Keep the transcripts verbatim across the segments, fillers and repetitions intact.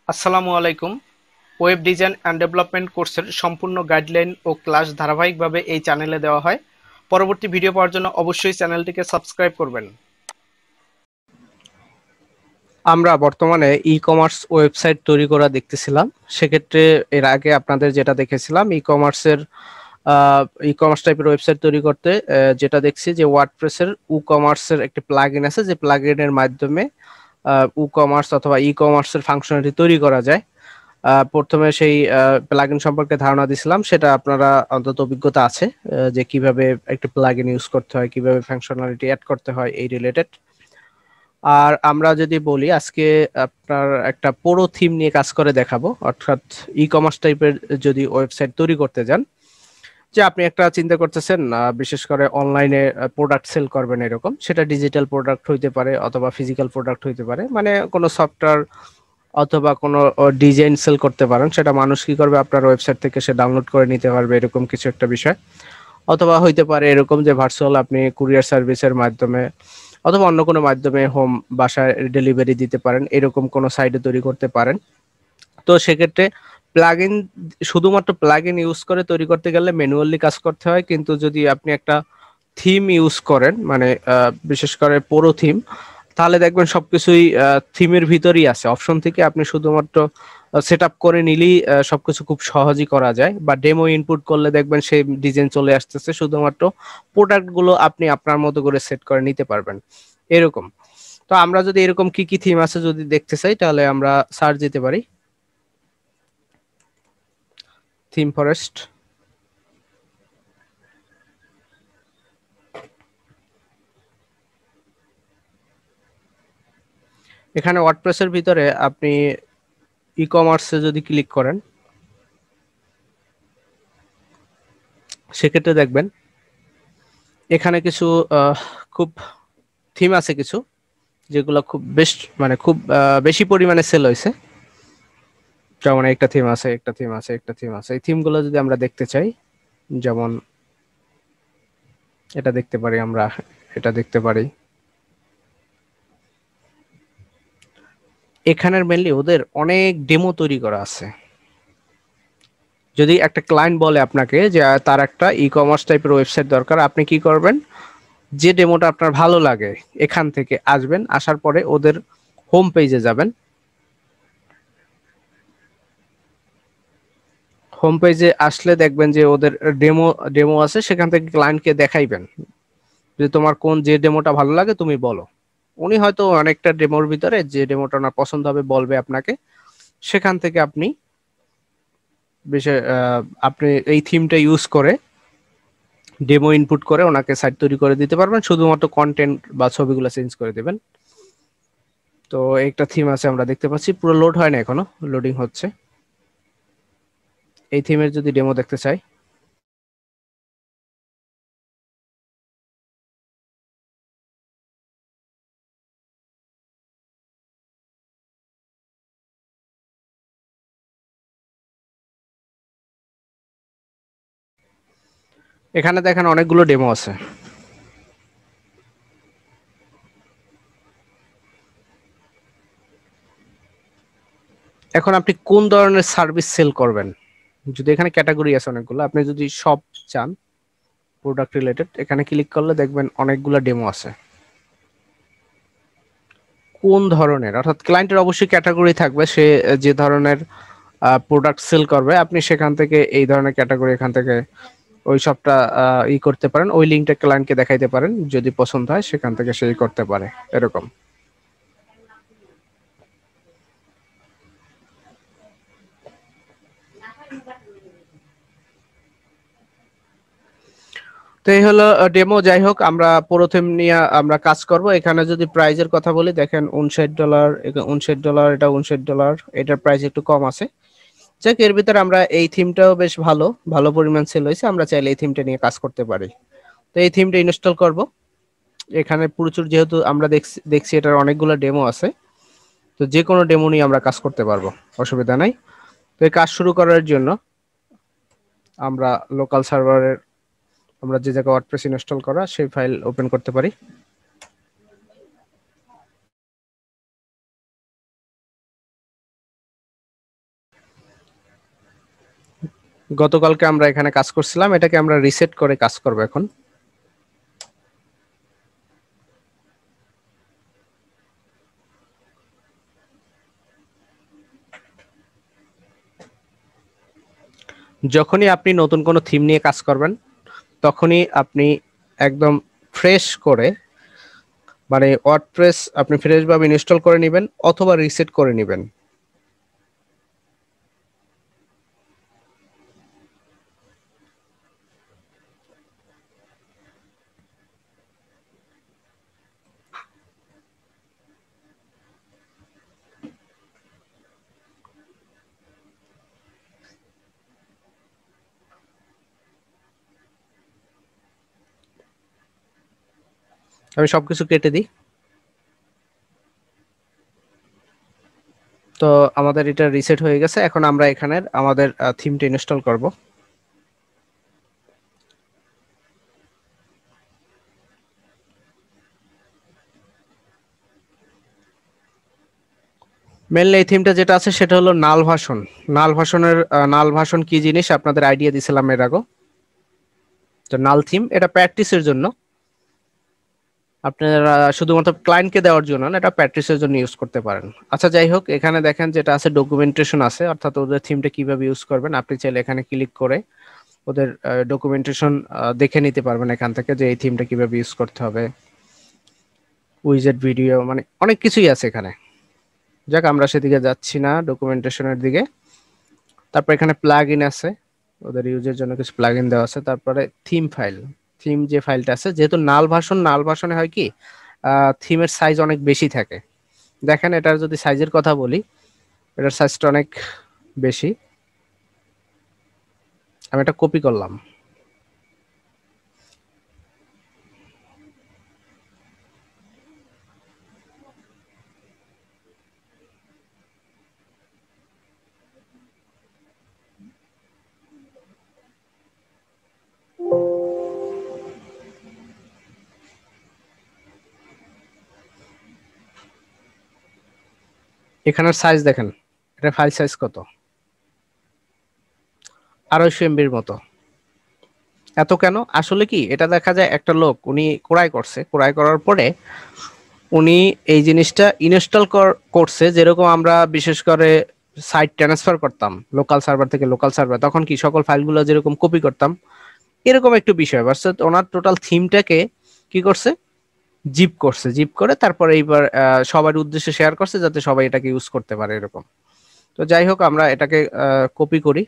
আসসালামু আলাইকুম। Web design and development কোর্সের সম্পূর্ণ গাইডলাইন ও ক্লাস ধারাবাহিকভাবে এই চ্যানেলে দেওয়া হয়। পরবর্তী ভিডিও পাওয়ার জন্য অবশ্যই চ্যানেলটিকে সাবস্ক্রাইব করবেন। আমরা বর্তমানে ই-কমার্স ওয়েবসাইট তৈরি করা দেখতেছিলাম। সেক্ষেত্রে এর আগে আপনাদের যেটা দেখেছিলাম ই-কমার্সের ই-কমার্স টাইপের ওয়েবসাইট তৈরি করতে আহ, যেটা দেখছি যে ওয়ার্ডপ্রেসের ই কমার্সের একটি প্লাগইন আছে, যে প্লাগইনের মাধ্যমে ই কমার্স অথবা ই কমার্সের ফাংশনালিটি তৈরি করা যায়। আহ, প্রথমে সেই প্লাগইন সম্পর্কে ধারণা দিছিলাম, সেটা আপনারা অন্তত অভিজ্ঞতা আছে আহ, যে কিভাবে একটা প্লাগইন ইউজ করতে হয়, কিভাবে ফাংশনালিটি অ্যাড করতে হয় এই রিলেটেড। আর আমরা যদি বলি আজকে আপনার একটা পুরো থিম নিয়ে কাজ করে দেখাবো, অর্থাৎ ই কমার্স টাইপের যদি ওয়েবসাইট তৈরি করতে যান, যে আপনি একটা চিন্তা করতেছেন আহ, বিশেষ করে অনলাইনে প্রোডাক্ট সেল করবেন এরকম, সেটা ডিজিটাল প্রোডাক্ট হইতে পারে অথবা ফিজিক্যাল প্রোডাক্ট হইতে পারে, মানে কোনো সফটওয়্যার অথবা কোনো ডিজাইন সেল করতে পারেন, সেটা মানুষ কি করবে আপনার ওয়েবসাইট থেকে সে ডাউনলোড করে নিতে পারবে, এরকম কিছু একটা বিষয়। অথবা হইতে পারে এরকম যে ভার্চুয়াল আপনি কুরিয়ার সার্ভিসের মাধ্যমে অথবা অন্য কোনো মাধ্যমে হোম বাসায় ডেলিভারি দিতে পারেন, এরকম কোনো সাইটে তৈরি করতে পারেন। তো সেক্ষেত্রে প্লাগইন, শুধুমাত্র প্লাগইন ইউজ করে তৈরি করতে গেলে ম্যানুয়ালি কাজ করতে হয়, কিন্তু যদি আপনি একটা থিম ইউজ করেন, মানে আহ, বিশেষ করে পুরো থিম, তাহলে দেখবেন সবকিছুই থিমের ভিতরেই আছে। অপশন থেকে আপনি শুধুমাত্র সেট আপ করে নিলেই আহ, সবকিছু খুব সহজেই করা যায়, বা ডেমো ইনপুট করলে দেখবেন সেই ডিজাইন চলে আসতেছে, শুধুমাত্র প্রোডাক্ট গুলো আপনি আপনার মতো করে সেট করে নিতে পারবেন এরকম। তো আমরা যদি এরকম কি কি থিম আছে যদি দেখতে চাই, তাহলে আমরা সার্চ দিতে পারি থিম ফরেস্ট। এখানে ওয়ার্ডপ্রেসের ভিতরে আপনি ই কমার্সে যদি ক্লিক করেন, সেক্ষেত্রে দেখবেন এখানে কিছু আহ, খুব থিম আছে কিছু, যেগুলো খুব বেস্ট, মানে খুব আহ, বেশি পরিমাণে সেল হয়েছে। যেমন একটা থিম আছে, একটা থিম আছে, একটা থিম আছে। এই থিমগুলো যদি আমরা দেখতে চাই, যেমন এটা দেখতে পারি আমরা, এটা দেখতে পারি। এখানের মেনলি ওদের অনেক ডেমো তৈরি করা আছে। যদি একটা ক্লায়েন্ট বলে আপনাকে যে আহ, তার একটা ই কমার্স টাইপের ওয়েবসাইট দরকার, আপনি কি করবেন? যে ডেমোটা আপনার ভালো লাগে এখান থেকে আসবেন, আসার পরে ওদের হোম পেজে যাবেন। হোম পেজে আসলে দেখবেন যে ওদের ডেমো ডেমো আছে, সেখান থেকে ক্লায়েন্টকে দেখাইবেন যে তোমার কোন যে ডেমোটা ভালো লাগে তুমি বলো। উনি হয়তো অনেকটা ডেমোর ভিতরে যে ডেমোটা ওনার পছন্দ হবে বলবে আপনাকে, সেখান থেকে আপনি বিশেষ আহ, আপনি এই থিমটা ইউজ করে ডেমো ইনপুট করে ওনাকে সাইট তৈরি করে দিতে পারবেন, শুধুমাত্র কন্টেন্ট বা ছবিগুলো চেঞ্জ করে দেবেন। তো একটা থিম আছে আমরা দেখতে পাচ্ছি, পুরো লোড হয় না এখনো, লোডিং হচ্ছে। এই থিমের যদি ডেমো দেখতে চাই, এখানে দেখেন অনেকগুলো ডেমো আছে। এখন আপনি কোন ধরনের সার্ভিস সেল করবেন, যদি এখানে ক্যাটাগরি আছে অনেকগুলো, আপনি যদি সব চান প্রোডাক্ট রিলেটেড, এখানে ক্লিক করলে দেখবেন অনেকগুলো ডেমো আছে। কোন ধরনের, অর্থাৎ ক্লায়েন্টের অবশ্যই ক্যাটাগরি থাকবে, সে যে ধরনের প্রোডাক্ট সেল করবে, আপনি সেখান থেকে এই ধরনের ক্যাটাগরি এখান থেকে ওই সবটা আহ, ই করতে পারেন, ওই লিঙ্কটা ক্লায়েন্টকে দেখাইতে পারেন, যদি পছন্দ হয় সেখান থেকে সেই করতে পারে এরকম। তো এই হলো ডেমো। যাই হোক, আমরা পুরো থিম নিয়ে আমরা কাজ করব। এখানে যদি প্রাইজের কথা বলি, দেখেন উনষাট ডলার, উনষাট ডলার, এটা উনষাট ডলার, এটার প্রাইস একটু কম আছে। যাক, এর ভিতরে আমরা এই থিমটাও বেশ ভালো ভালো পরিমাণ সেল হয়েছে, আমরা চাইলে এই থিমটা নিয়ে কাজ করতে পারি। তো এই থিমটা ইনস্টল করব। এখানে প্রচুর, যেহেতু আমরা দেখছি দেখছি এটার অনেকগুলো ডেমো আছে, তো যে কোনো ডেমো নিয়ে আমরা কাজ করতে পারবো, অসুবিধা নাই। তো এই কাজ শুরু করার জন্য আমরা লোকাল সার্ভারের, আমরা যে জায়গায় ওয়ার্ডপ্রেস ইনস্টল করা সেই ফাইল ওপেন করতে পারি। গতকালকে আমরা এখানে কাজ করছিলাম, এটাকে আমরা রিসেট করে কাজ করব এখন। যখনই আপনি নতুন কোনো থিম নিয়ে কাজ করবেন তখনই আপনি একদম ফ্রেশ করে, মানে ওয়ার্ডপ্রেস আপনি ফ্রেশ ভাবে ইনস্টল করে নেবেন অথবা রিসেট করে নেবেন। আমি সবকিছু কেটে দিই। তো আমাদের এটা রিসেট হয়ে গেছে, এখন আমরা এখানের আমাদের থিমটা ইনস্টল করব। মেনলি এই থিমটা যেটা আছে সেটা হলো নাল ভাষণ। নাল ভাষণের নাল ভাষণ কি জিনিস আপনাদের আইডিয়া দিছিলাম এর আগে। তো নাল থিম এটা প্র্যাকটিসের জন্য, আপনারা শুধুমাত্র ক্লায়েন্টকে দেওয়ার জন্য না, এটা প্র্যাকটিসের জন্য ইউজ করতে পারেন। আচ্ছা যাই হোক, এখানে দেখেন যেটা আছে ডকুমেন্টেশন আছে, অর্থাৎ ওদের থিমটা কিভাবে ইউজ করবেন। আপনি চাইলে এখানে ক্লিক করে ওদের ডকুমেন্টেশন দেখে নিতে পারবেন এখান থেকে, যে এই থিমটা কিভাবে ইউজ করতে হবে, উইজেট ভিডিও, মানে অনেক কিছুই আছে এখানে। যাক আমরা সেদিকে যাচ্ছি না, ডকুমেন্টেশনের দিকে। তারপর এখানে প্লাগ ইন আছে, ওদের ইউজের জন্য কিছু প্লাগ ইন দেওয়া আছে। তারপরে থিম ফাইল, থিম যে ফাইলটা আছে, যেহেতু নাল ভাষণ, নাল ভাষণে হয় কি থিমের সাইজ অনেক বেশি থাকে। দেখেন এটার যদি সাইজের কথা বলি, এটার সাইজটা অনেক বেশি। আমি এটা কপি করলাম। এখানের সাইজ দেখেন, এটা ফাইল সাইজ কত, আড়াইশো এমবির মতো। এত কেন? আসলে কি এটা দেখা যায় একটা লোক উনি ক্রয় করছে, ক্রয় করার পরে উনি এই জিনিসটা ইনস্টল করছে। যেরকম আমরা বিশেষ করে সাইট ট্রান্সফার করতাম লোকাল সার্ভার থেকে লোকাল সার্ভার, তখন কি সকল ফাইলগুলো যেরকম কপি করতাম, এরকম একটু বিষয়। ভার্সেস ওনার টোটাল থিমটাকে কি করছে, জিপ করছে, জিপ করে তারপরে এইবার সবার উদ্দেশ্যে শেয়ার করছে যাতে সবাই এটাকে ইউজ করতে পারে এরকম। তো যাই হোক আমরা এটাকে কপি করি।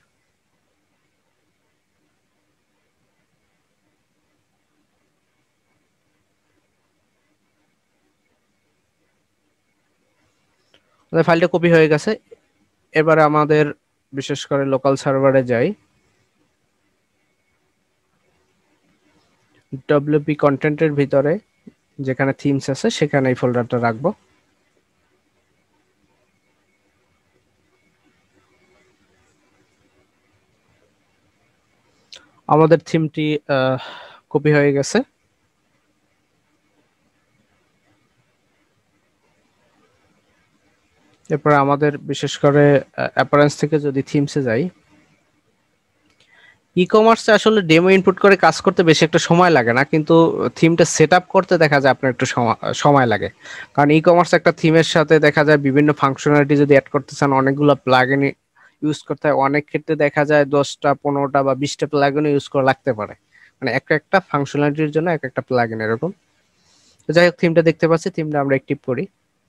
ফাইলটা কপি হয়ে গেছে। এবারে আমাদের বিশেষ করে লোকাল সার্ভারে যাই, ডব্লিউপি কন্টেন্টের ভিতরে যেখানে থিমস আছে সেখানে এই ফোল্ডারটা রাখবো। আমাদের থিমটি কপি হয়ে গেছে। এরপর আমাদের বিশেষ করে অ্যাপারেন্স থেকে যদি থিমসে যাই, ই কমার্সে আসলে ডেমো ইনপুট করে কাজ করতে বেশি একটা সময় লাগে না, কিন্তু থিমটা সেট আপ করতে দেখা যায় আপনার একটু সময় লাগে। কারণ ই কমার্স একটা থিমের সাথে দেখা যায় বিভিন্ন ফাংশনালিটি যদি অ্যাড করতে চান অনেকগুলো প্লাগইন ইউজ করতে হয়। অনেক ক্ষেত্রে দেখা যায় দশটা পনেরোটা বা বিশটা প্লাগইন ইউজ করা লাগতে পারে, মানে একটা একটা ফাংশনালিটির জন্য এক একটা প্লাগইন এরকম। তো যাই হোক থিমটা দেখতে পাচ্ছি, থিমটা আমরা অ্যাক্টিভ করি।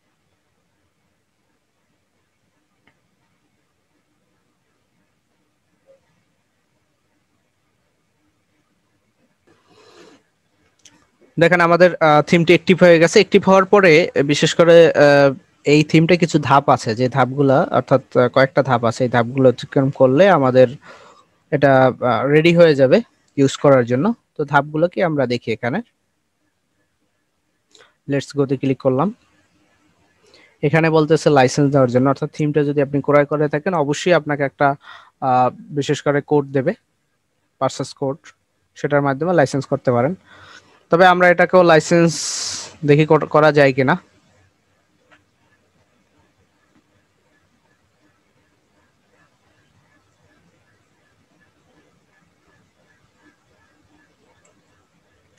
দেখেন আমাদের থিমটি অ্যাক্টিভ হয়ে গেছে। অ্যাক্টিভ হওয়ার পরে বিশেষ করে এই থিমটা কিছু ধাপ আছে, যে ধাপগুলা অর্থাৎ কয়েকটা ধাপ আছে, এই ধাপগুলো অতিক্রম করলে আমাদের এটা রেডি হয়ে যাবে ইউজ করার জন্য। তো ধাপগুলো কি আমরা দেখি এখানে। লেটস গোতে ক্লিক করলাম। এখানে বলতেছে লাইসেন্স দেওয়ার জন্য, অর্থাৎ থিমটা যদি আপনি ক্রয় করে থাকেন অবশ্যই আপনাকে একটা বিশেষ করে কোড দেবে, পারচেজ কোড, সেটার মাধ্যমে লাইসেন্স করতে পারেন। তবে আমরা এটাকেও লাইসেন্স দেখি করা যায় কিনা।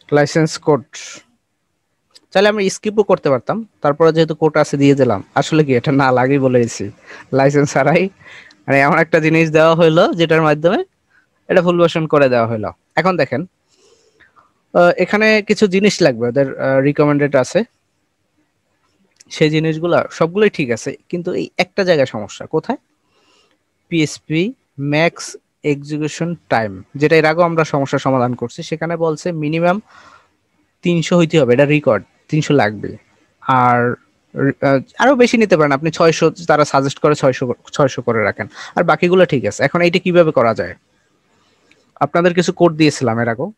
লাইসেন্স কোড চাইলে আমরা স্কিপও করতে পারতাম, তারপরে যেহেতু কোড আছে দিয়ে দিলাম। আসলে কি এটা না লাগেই বলে দিচ্ছি, লাইসেন্স ছাড়াই মানে এমন একটা জিনিস দেওয়া হলো যেটার মাধ্যমে এটা ফুল ভার্সন করে দেওয়া হলো। এখন দেখেন আহ, এখানে কিছু জিনিস লাগবে, ওদের রিকমেন্ডেড আছে, সেই জিনিসগুলো সবগুলোই ঠিক আছে, কিন্তু এই একটা জায়গায় সমস্যা। কোথায়? পিএসপি ম্যাক্স এক্সিকিউশন টাইম, যেটা এর আগেও আমরা সমস্যার সমাধান করছি, সেখানে বলছে মিনিমাম তিনশো হইতে হবে, এটা রেকর্ড তিনশো লাগবে। আর আহ, আরো বেশি নিতে পারেন আপনি, ছয়শো তারা সাজেস্ট করে, ছয়শো ছয়শো করে রাখেন। আর বাকিগুলো ঠিক আছে। এখন এইটা কিভাবে করা যায়? আপনাদের কিছু কোড দিয়েছিলাম এর আগেও,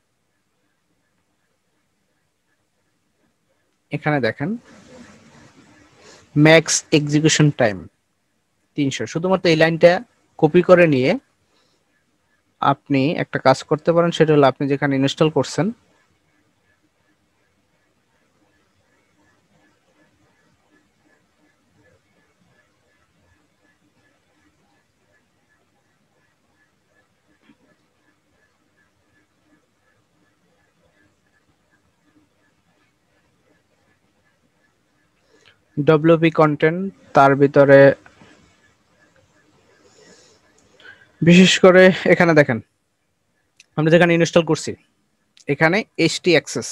এখানে দেখেন ম্যাক্স এক্সিকিউশন টাইম তিনশো, শুধুমাত্র এই লাইনটা কপি করে নিয়ে আপনি একটা কাজ করতে পারেন, সেটা হলো আপনি যেখানে ইনস্টল করছেন ডব্লিউপি কন্টেন্ট, তার ভিতরে বিশেষ করে এখানে দেখেন আমরা যেখানে ইনস্টল করছি এখানে এইচটি অ্যাক্সেস,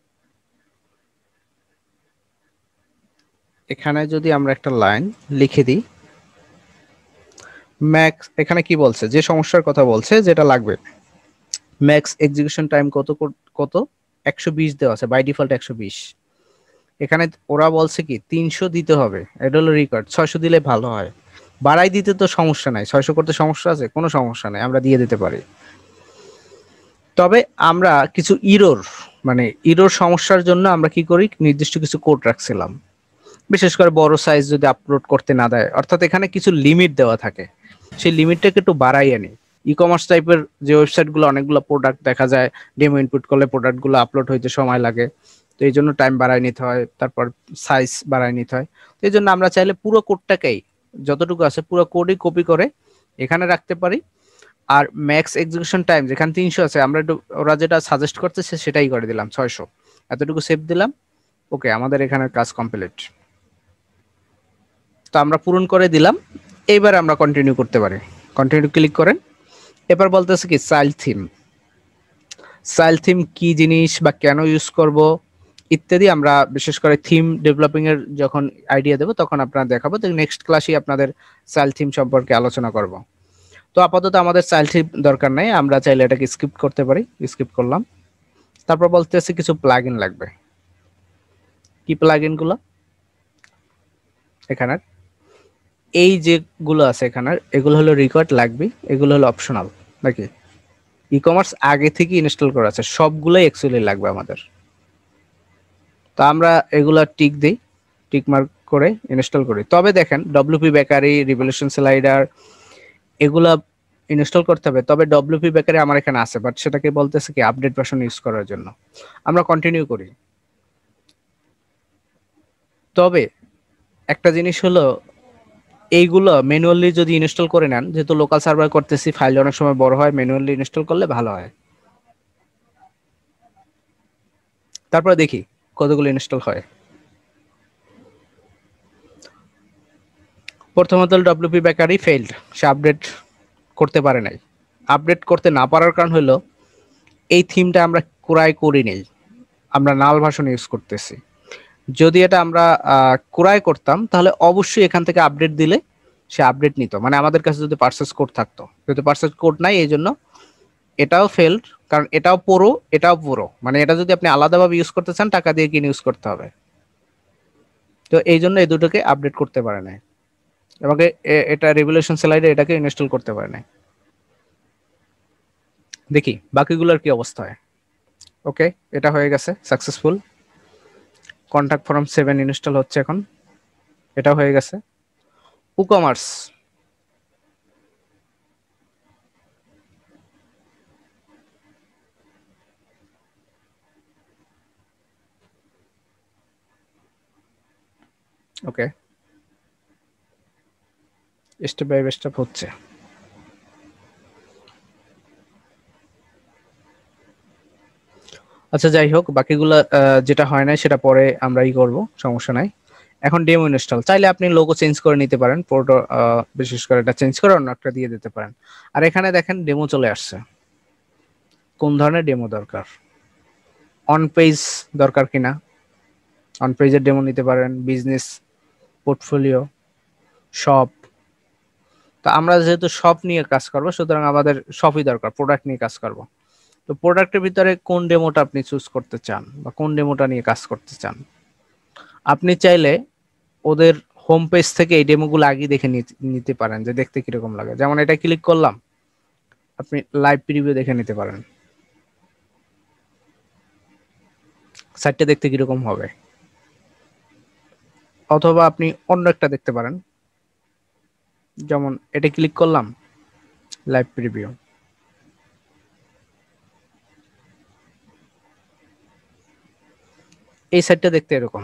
এখানে যদি আমরা একটা লাইন লিখে দিই ম্যাক্স, এখানে কি বলছে, যে সমস্যার কথা বলছে যেটা লাগবে, ম্যাক্স এক্সিকিউশন টাইম কত কত একশো বিশ দেওয়া আছে, বাই ডিফল্ট একশো বিশ। এখানে ওরা বলছে কি তিনশো দিতে হবে, এটা হলো রেকর্ড, ছয়শো দিলে ভালো হয়। বাড়াই দিতে তো সমস্যা নাই, ছয়শো করতে সমস্যা আছে? কোনো সমস্যা নাই, আমরা দিয়ে দিতে পারি। তবে আমরা কিছু ইরোর, মানে ইরোর সমস্যার জন্য আমরা কি করি, নির্দিষ্ট কিছু কোড রাখছিলাম, বিশেষ করে বড় সাইজ যদি আপলোড করতে না দেয়, অর্থাৎ এখানে কিছু লিমিট দেওয়া থাকে, সেই লিমিটটাকে একটু বাড়াই আনি। ই কমার্স টাইপের যে ওয়েবসাইটগুলো, অনেকগুলো প্রোডাক্ট দেখা যায়, ডেমো ইনপুট করলে প্রোডাক্টগুলো আপলোড হইতে সময় লাগে, তো এই জন্য টাইম বাড়ায় নিতে হয়, তারপর সাইজ বাড়ায় নিতে হয়। তো এই জন্য আমরা চাইলে পুরো কোডটাকেই, যতটুকু আছে পুরো কোডই কপি করে এখানে রাখতে পারি। আর ম্যাক্স এক্সিকিউশন টাইম যেখানে তিনশো আছে, আমরা একটু ওরা যেটা সাজেস্ট করতেছে সেটাই করে দিলাম ছয়শো, এতটুকু সেভ দিলাম। ওকে, আমাদের এখানে কাজ কমপ্লিট। তো আমরা পূরণ করে দিলাম, এইবার আমরা কন্টিনিউ করতে পারি। কন্টিনিউ ক্লিক করেন। এবার বলতেছে কি চাইল্ড থিম, চাইল্ড থিম কি জিনিস বা কেন ইউজ করব ইত্যাদি, আমরা বিশেষ করে থিম ডেভেলপিং এর যখন আইডিয়া দেবো তখন আপনারা দেখাবো, তো নেক্সট ক্লাসে আপনাদের চাইল্ড থিম সম্পর্কে আলোচনা করব। তো আপাতত আমাদের চাইল্ড থিম দরকার নেই, আমরা চাইলে এটাকে স্কিপ করতে পারি, স্কিপ করলাম। তারপর বলতেছে কিছু প্লাগইন লাগবে। কি প্লাগইন গুলো? এখানে এই যেগুলো আছে এখানে, এগুলো হলো রিকোয়ার্ড লাগবে, এগুলো হলো অপশনাল। নাকি ই কমার্স আগে থেকে ইনস্টল করা আছে, সবগুলোই অ্যাকচুয়ালি লাগবে আমাদের। তো আমরা এগুলা টিক দিই, টিক মার্ক করে ইনস্টল করি। তবে দেখেন ডব্লিউপি বেকারি, রিভলিউশন স্লাইডার এগুলা ইনস্টল করতে হবে। তবে ডব্লিউপি বেকারি আমার এখানে আছে, বাট সেটাকে বলতেছে কি আপডেট ভার্সন ইউজ করার জন্য। আমরা কন্টিনিউ করি। তবে একটা জিনিস হলো, এইগুলো ম্যানুয়ালি যদি ইনস্টল করে নেন, যেহেতু লোকাল সার্ভার করতেছি, ফাইল অনেক সময় বড় হয়, ম্যানুয়ালি ইনস্টল করলে ভালো হয়। তারপরে দেখি কতগুলো ইনস্টল হয়। প্রথমত ডব্লিউপি বেকারি ফেইল্ড, সে আপডেট করতে পারে নাই। আপডেট করতে না পারার কারণ হলো এই থিমটা আমরা ক্রয় করি নেই, আমরা নাল ভার্সন ইউজ করতেছি। যদি এটা আমরা ক্রয় করতাম তাহলে অবশ্যই এখান থেকে আপডেট দিলে সে আপডেট নিত, মানে আমাদের কাছে যদি পার্সেস কোড থাকতো, যদি পার্সেস কোড নাই এই জন্য এটাও ফেলড। কারণ এটাও পুরো, এটাও পুরো, মানে এটা যদি আপনি আলাদাভাবে ইউজ করতে চান টাকা দিয়ে কিনে ইউজ করতে হবে। তো এই জন্য এই দুটোকে আপডেট করতে পারে না, আমাকে এটা রেভলিউশন স্লাইডে এটাকে ইনস্টল করতে পারে না। দেখি বাকিগুলোর কি অবস্থা হয়। ওকে, এটা হয়ে গেছে successful. Contact form seven install হচ্ছে এখন, এটা হয়ে গেছে। WooCommerce, okay step by step হচ্ছে। আচ্ছা যাই হোক, বাকিগুলা আহ, যেটা হয় না সেটা পরে আমরা ই করব, সমস্যা নাই। এখন ডেমো ইনস্টল, চাইলে আপনি লোগো চেঞ্জ করে নিতে পারেন, পুরোটা আহ, বিশেষ করে এটা চেঞ্জ করে অন্য একটা দিয়ে দিতে পারেন। আর এখানে দেখেন ডেমো চলে আসছে, কোন ধরনের ডেমো দরকার, অন পেজ দরকার কিনা, অন পেজের ডেমো নিতে পারেন, বিজনেস, পোর্টফোলিও, শপ। তো আমরা যেহেতু শপ নিয়ে কাজ করবো, সুতরাং আমাদের শপই দরকার, প্রোডাক্ট নিয়ে কাজ করব। তো প্রোডাক্টের ভিতরে কোন ডেমোটা আপনি চুজ করতে চান বা কোন ডেমোটা নিয়ে কাজ করতে চান, আপনি চাইলে ওদের হোম পেজ থেকে এই ডেমোগুলো আগে দেখে নি- নিতে পারেন যে দেখতে কিরকম লাগে। যেমন এটা ক্লিক করলাম, আপনি লাইভ প্রিভিউ দেখে নিতে পারেন সাইটটা দেখতে কিরকম হবে, অথবা আপনি অন্য একটা দেখতে পারেন। যেমন এটা ক্লিক করলাম, লাইভ প্রিভিউ, এই সাইটটা দেখতে এরকম।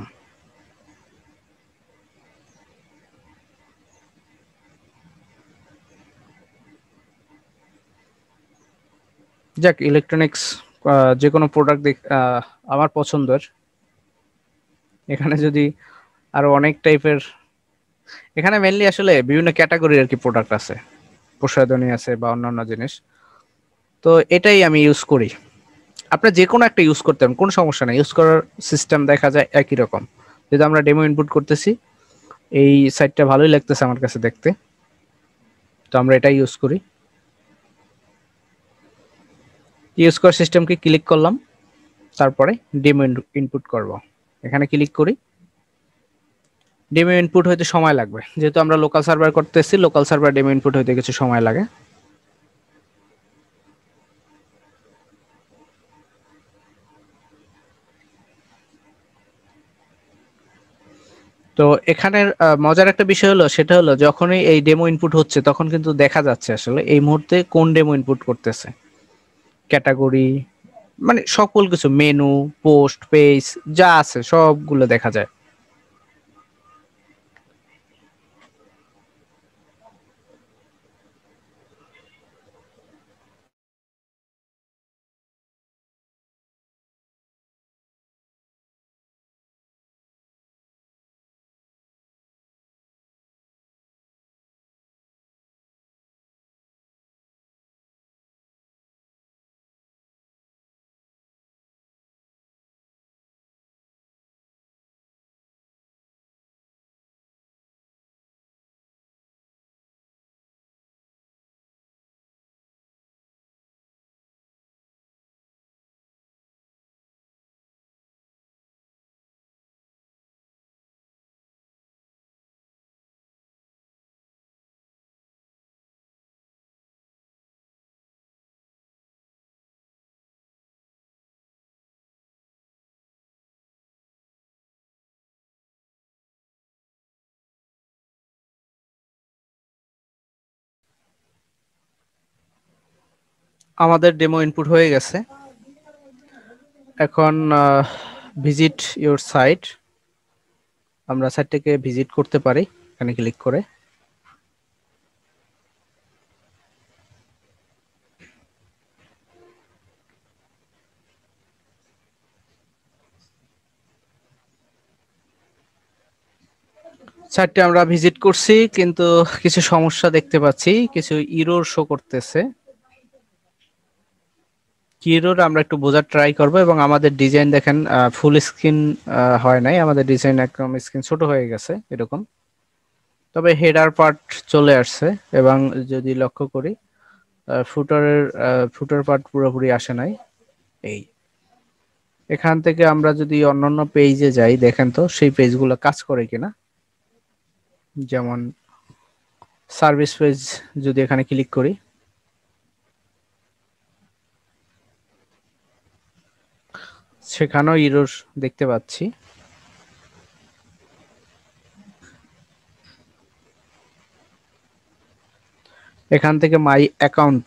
যাক, ইলেকট্রনিক্স যে কোনো প্রোডাক্ট দেখ আহ, আমার পছন্দের। এখানে যদি আরো অনেক টাইপের, এখানে মেনলি আসলে বিভিন্ন ক্যাটাগরির আর কি প্রোডাক্ট আছে, প্রসাধনী আছে বা অন্যান্য জিনিস। তো এটাই আমি ইউজ করি, আপনি যে কোনো একটা ইউজ করতে পারেন, কোনো সমস্যা নেই, ইউজ করার সিস্টেম দেখা যায় একই রকম। যদি আমরা ডেমো ইনপুট করতেছি, এই সাইটটা ভালোই লাগতেছে আমার কাছে দেখতে, তো আমরা এটাই ইউজ করি। ইউজ করার সিস্টেমকে ক্লিক করলাম, তারপরে ডেমো ইনপুট করব, এখানে ক্লিক করি। ডেমো ইনপুট হইতে সময় লাগবে, যেহেতু আমরা লোকাল সার্ভার করতেছি, লোকাল সার্ভার ডেমো ইনপুট হইতে কিছু সময় লাগে। তো এখানের আহ, মজার একটা বিষয় হলো, সেটা হলো যখনই এই ডেমো ইনপুট হচ্ছে তখন কিন্তু দেখা যাচ্ছে আসলে এই মুহূর্তে কোন ডেমো ইনপুট করতেছে, ক্যাটাগরি, মানে সকল কিছু, মেনু, পোস্ট, পেজ যা আছে সবগুলো দেখা যায়। আমাদের ডেমো ইনপুট হয়ে গেছে। এখন ভিজিট ইওর সাইট, আমরা সাইটটাকে ভিজিট করতে পারি এখানে ক্লিক করে। সাইটটা আমরা ভিজিট করছি, কিন্তু কিছু সমস্যা দেখতে পাচ্ছি, কিছু ইরর শো করতেছে। কি ইরর আমরা একটু বোঝার ট্রাই করব, এবং আমাদের ডিজাইন দেখেন ফুল স্ক্রিন হয় নাই, আমাদের ডিজাইন একদম স্ক্রিন ছোট হয়ে গেছে এরকম। তবে হেডার পার্ট চলে আসছে, এবং যদি লক্ষ্য করি ফুটারের ফুটার পার্ট পুরোপুরি আসে নাই। এই এখান থেকে আমরা যদি অন্যান্য পেজে যাই, দেখেন তো সেই পেজগুলো কাজ করে কিনা। যেমন সার্ভিস পেজ, যদি এখানে ক্লিক করি, সেখানেও ইরর দেখতে পাচ্ছি। এখান থেকে মাই অ্যাকাউন্ট,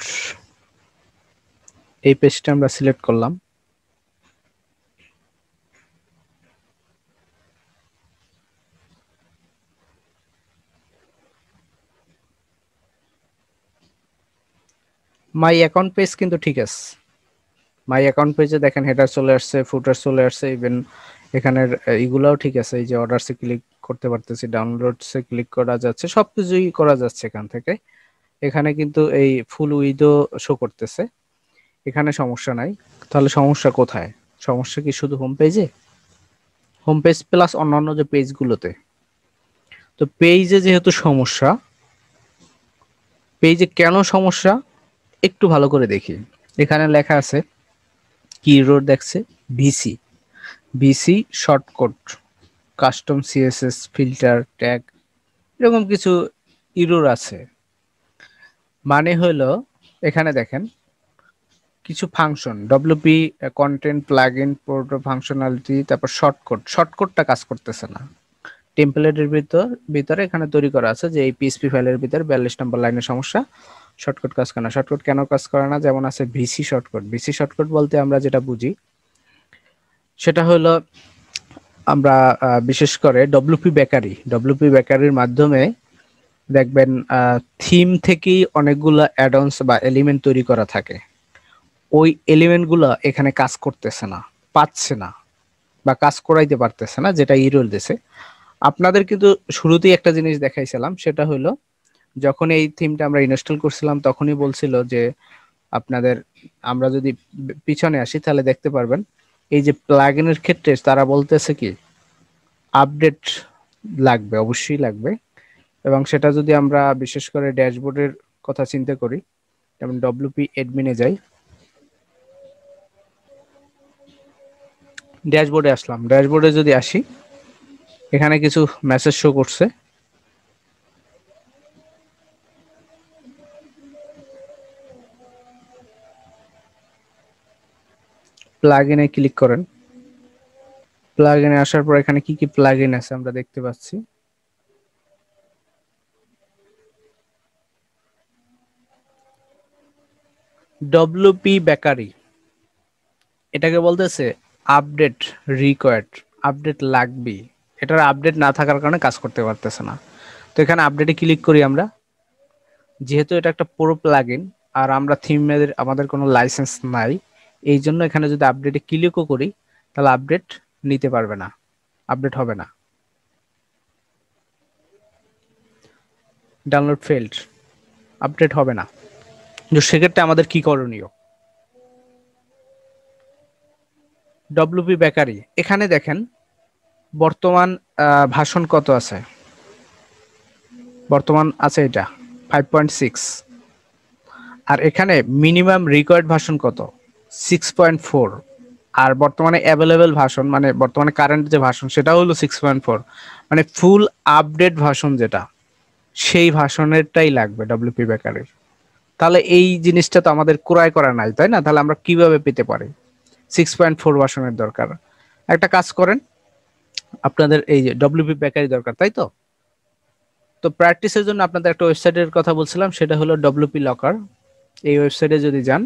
এই পেজটা আমরা সিলেক্ট করলাম। মাই অ্যাকাউন্ট পেজ কিন্তু ঠিক আছে, মাই অ্যাকাউন্ট পেজে দেখেন হেডার চলে আসছে, ফুটার চলে আসছে, ইভেন এখানের এগুলাও ঠিক আছে। এই যে অর্ডারসে ক্লিক করতে পারতেছি, ডাউনলোডসে ক্লিক করা যাচ্ছে, সবকিছুই করা যাচ্ছে এখান থেকে। এখানে কিন্তু এই ফুল উইডো শো করতেছে, এখানে সমস্যা নাই। তাহলে সমস্যা কোথায়? সমস্যা কি শুধু হোম পেজে? হোম পেজ প্লাস অন্যান্য যে পেজগুলোতে। তো পেজে যেহেতু সমস্যা, পেজে কেন সমস্যা একটু ভালো করে দেখি। এখানে লেখা আছে কি এরর দেখছে, VC VC shortcut, custom CSS, filter, tag, এরকম কিছু এরর আছে। মানে হলো এখানে দেখেন কিছু function, WP content, plugin, Porto functionality, তারপর শর্টকাট, শর্টকাটটা কাজ করতেছে না। টেমপ্লেটের ভিতর ভিতরে এখানে তৈরি করা আছে যে এই পিএসপি ফাইলের ভিতরে বিয়াল্লিশ নম্বর লাইনের সমস্যা, শর্টকাট কাজ করে না। শর্টকাট কেন কাজ করে না? যেমন আছে ভিসি শর্টকাট। ভিসি শর্টকাট বলতে আমরা যেটা বুঝি সেটা হলো আমরা বিশেষ করে ডব্লিউপি বেকারি, ডব্লিউপি বেকারির মাধ্যমে দেখবেন থিম থেকেই অনেকগুলো অ্যাডঅনস বা এলিমেন্ট তৈরি করা থাকে। ওই এলিমেন্টগুলো এখানে কাজ করতেছে না, পাচ্ছে না, বা কাজ করাইতে পারতেছে না, যেটা ইরর দিছে। আপনাদের কিন্তু শুরুতেই একটা জিনিস দেখাইছিলাম, সেটা হলো যখন এই থিমটা আমরা ইনস্টল করছিলাম তখনই বলছিল যে আপনাদের, আমরা যদি পিছনে আসি তাহলে দেখতে পারবেন এই যে প্লাগইনের ক্ষেত্রে তারা বলতেছে কি আপডেট লাগবে, অবশ্যই লাগবে। এবং সেটা যদি আমরা বিশেষ করে ড্যাশবোর্ডের কথা চিন্তা করি, যেমন ডব্লিউপি অ্যাডমিনে যাই, ড্যাশবোর্ডে আসলাম, ড্যাশবোর্ডে যদি আসি এখানে কিছু মেসেজ শো করছে। প্লাগইনে ক্লিক করেন, প্লাগইনে আসার পর এখানে কি কি প্লাগইন আছে আমরা দেখতে পাচ্ছি। ডব্লিউপি বেকারি এটাকে বলতেছে আপডেট রিকোয়ার্ড, আপডেট লাগবে। এটার আপডেট না থাকার কারণে কাজ করতে পারতেছে না। তো এখানে আপডেটে ক্লিক করি আমরা, যেহেতু এটা একটা পুরো প্লাগইন আর আমরা থিমের আমাদের কোনো লাইসেন্স নাই, এই জন্য এখানে যদি আপডেটে ক্লিকও করি তাহলে আপডেট নিতে পারবে না, আপডেট হবে না। ডাউনলোড ফেলড, আপডেট হবে না। তো সেক্ষেত্রে আমাদের কি করণীয়? ডব্লিউপি বেকারি এখানে দেখেন বর্তমান ভাষণ কত আছে, বর্তমান আছে এটা ফাইভ পয়েন্ট সিক্স, আর এখানে মিনিমাম রিকোয়ার্ড ভাষণ কত, সিক্স পয়েন্ট ফোর, আর বর্তমানে অ্যাভেলেবেল ভাষণ মানে বর্তমানে কারেন্ট যে ভাষণ সেটা হলো সিক্স পয়েন্ট ফোর, মানে ফুল আপডেট ভাষণ যেটা, সেই ভাষণেরটাই লাগবে ডব্লিউপি বেকারির। তাহলে এই জিনিসটা তো আমাদের ক্রয় করা নাই, তাই না? তাহলে আমরা কিভাবে পেতে পারি? সিক্স পয়েন্ট ফোর ভার্সনের দরকার। একটা কাজ করেন, আপনাদের এই যে ডব্লিউপি বেকারি দরকার, তাই তো? তো প্র্যাকটিসের জন্য আপনাদের একটা ওয়েবসাইটের কথা বলছিলাম, সেটা হলো ডব্লিউপি লকার। এই ওয়েবসাইটে যদি যান,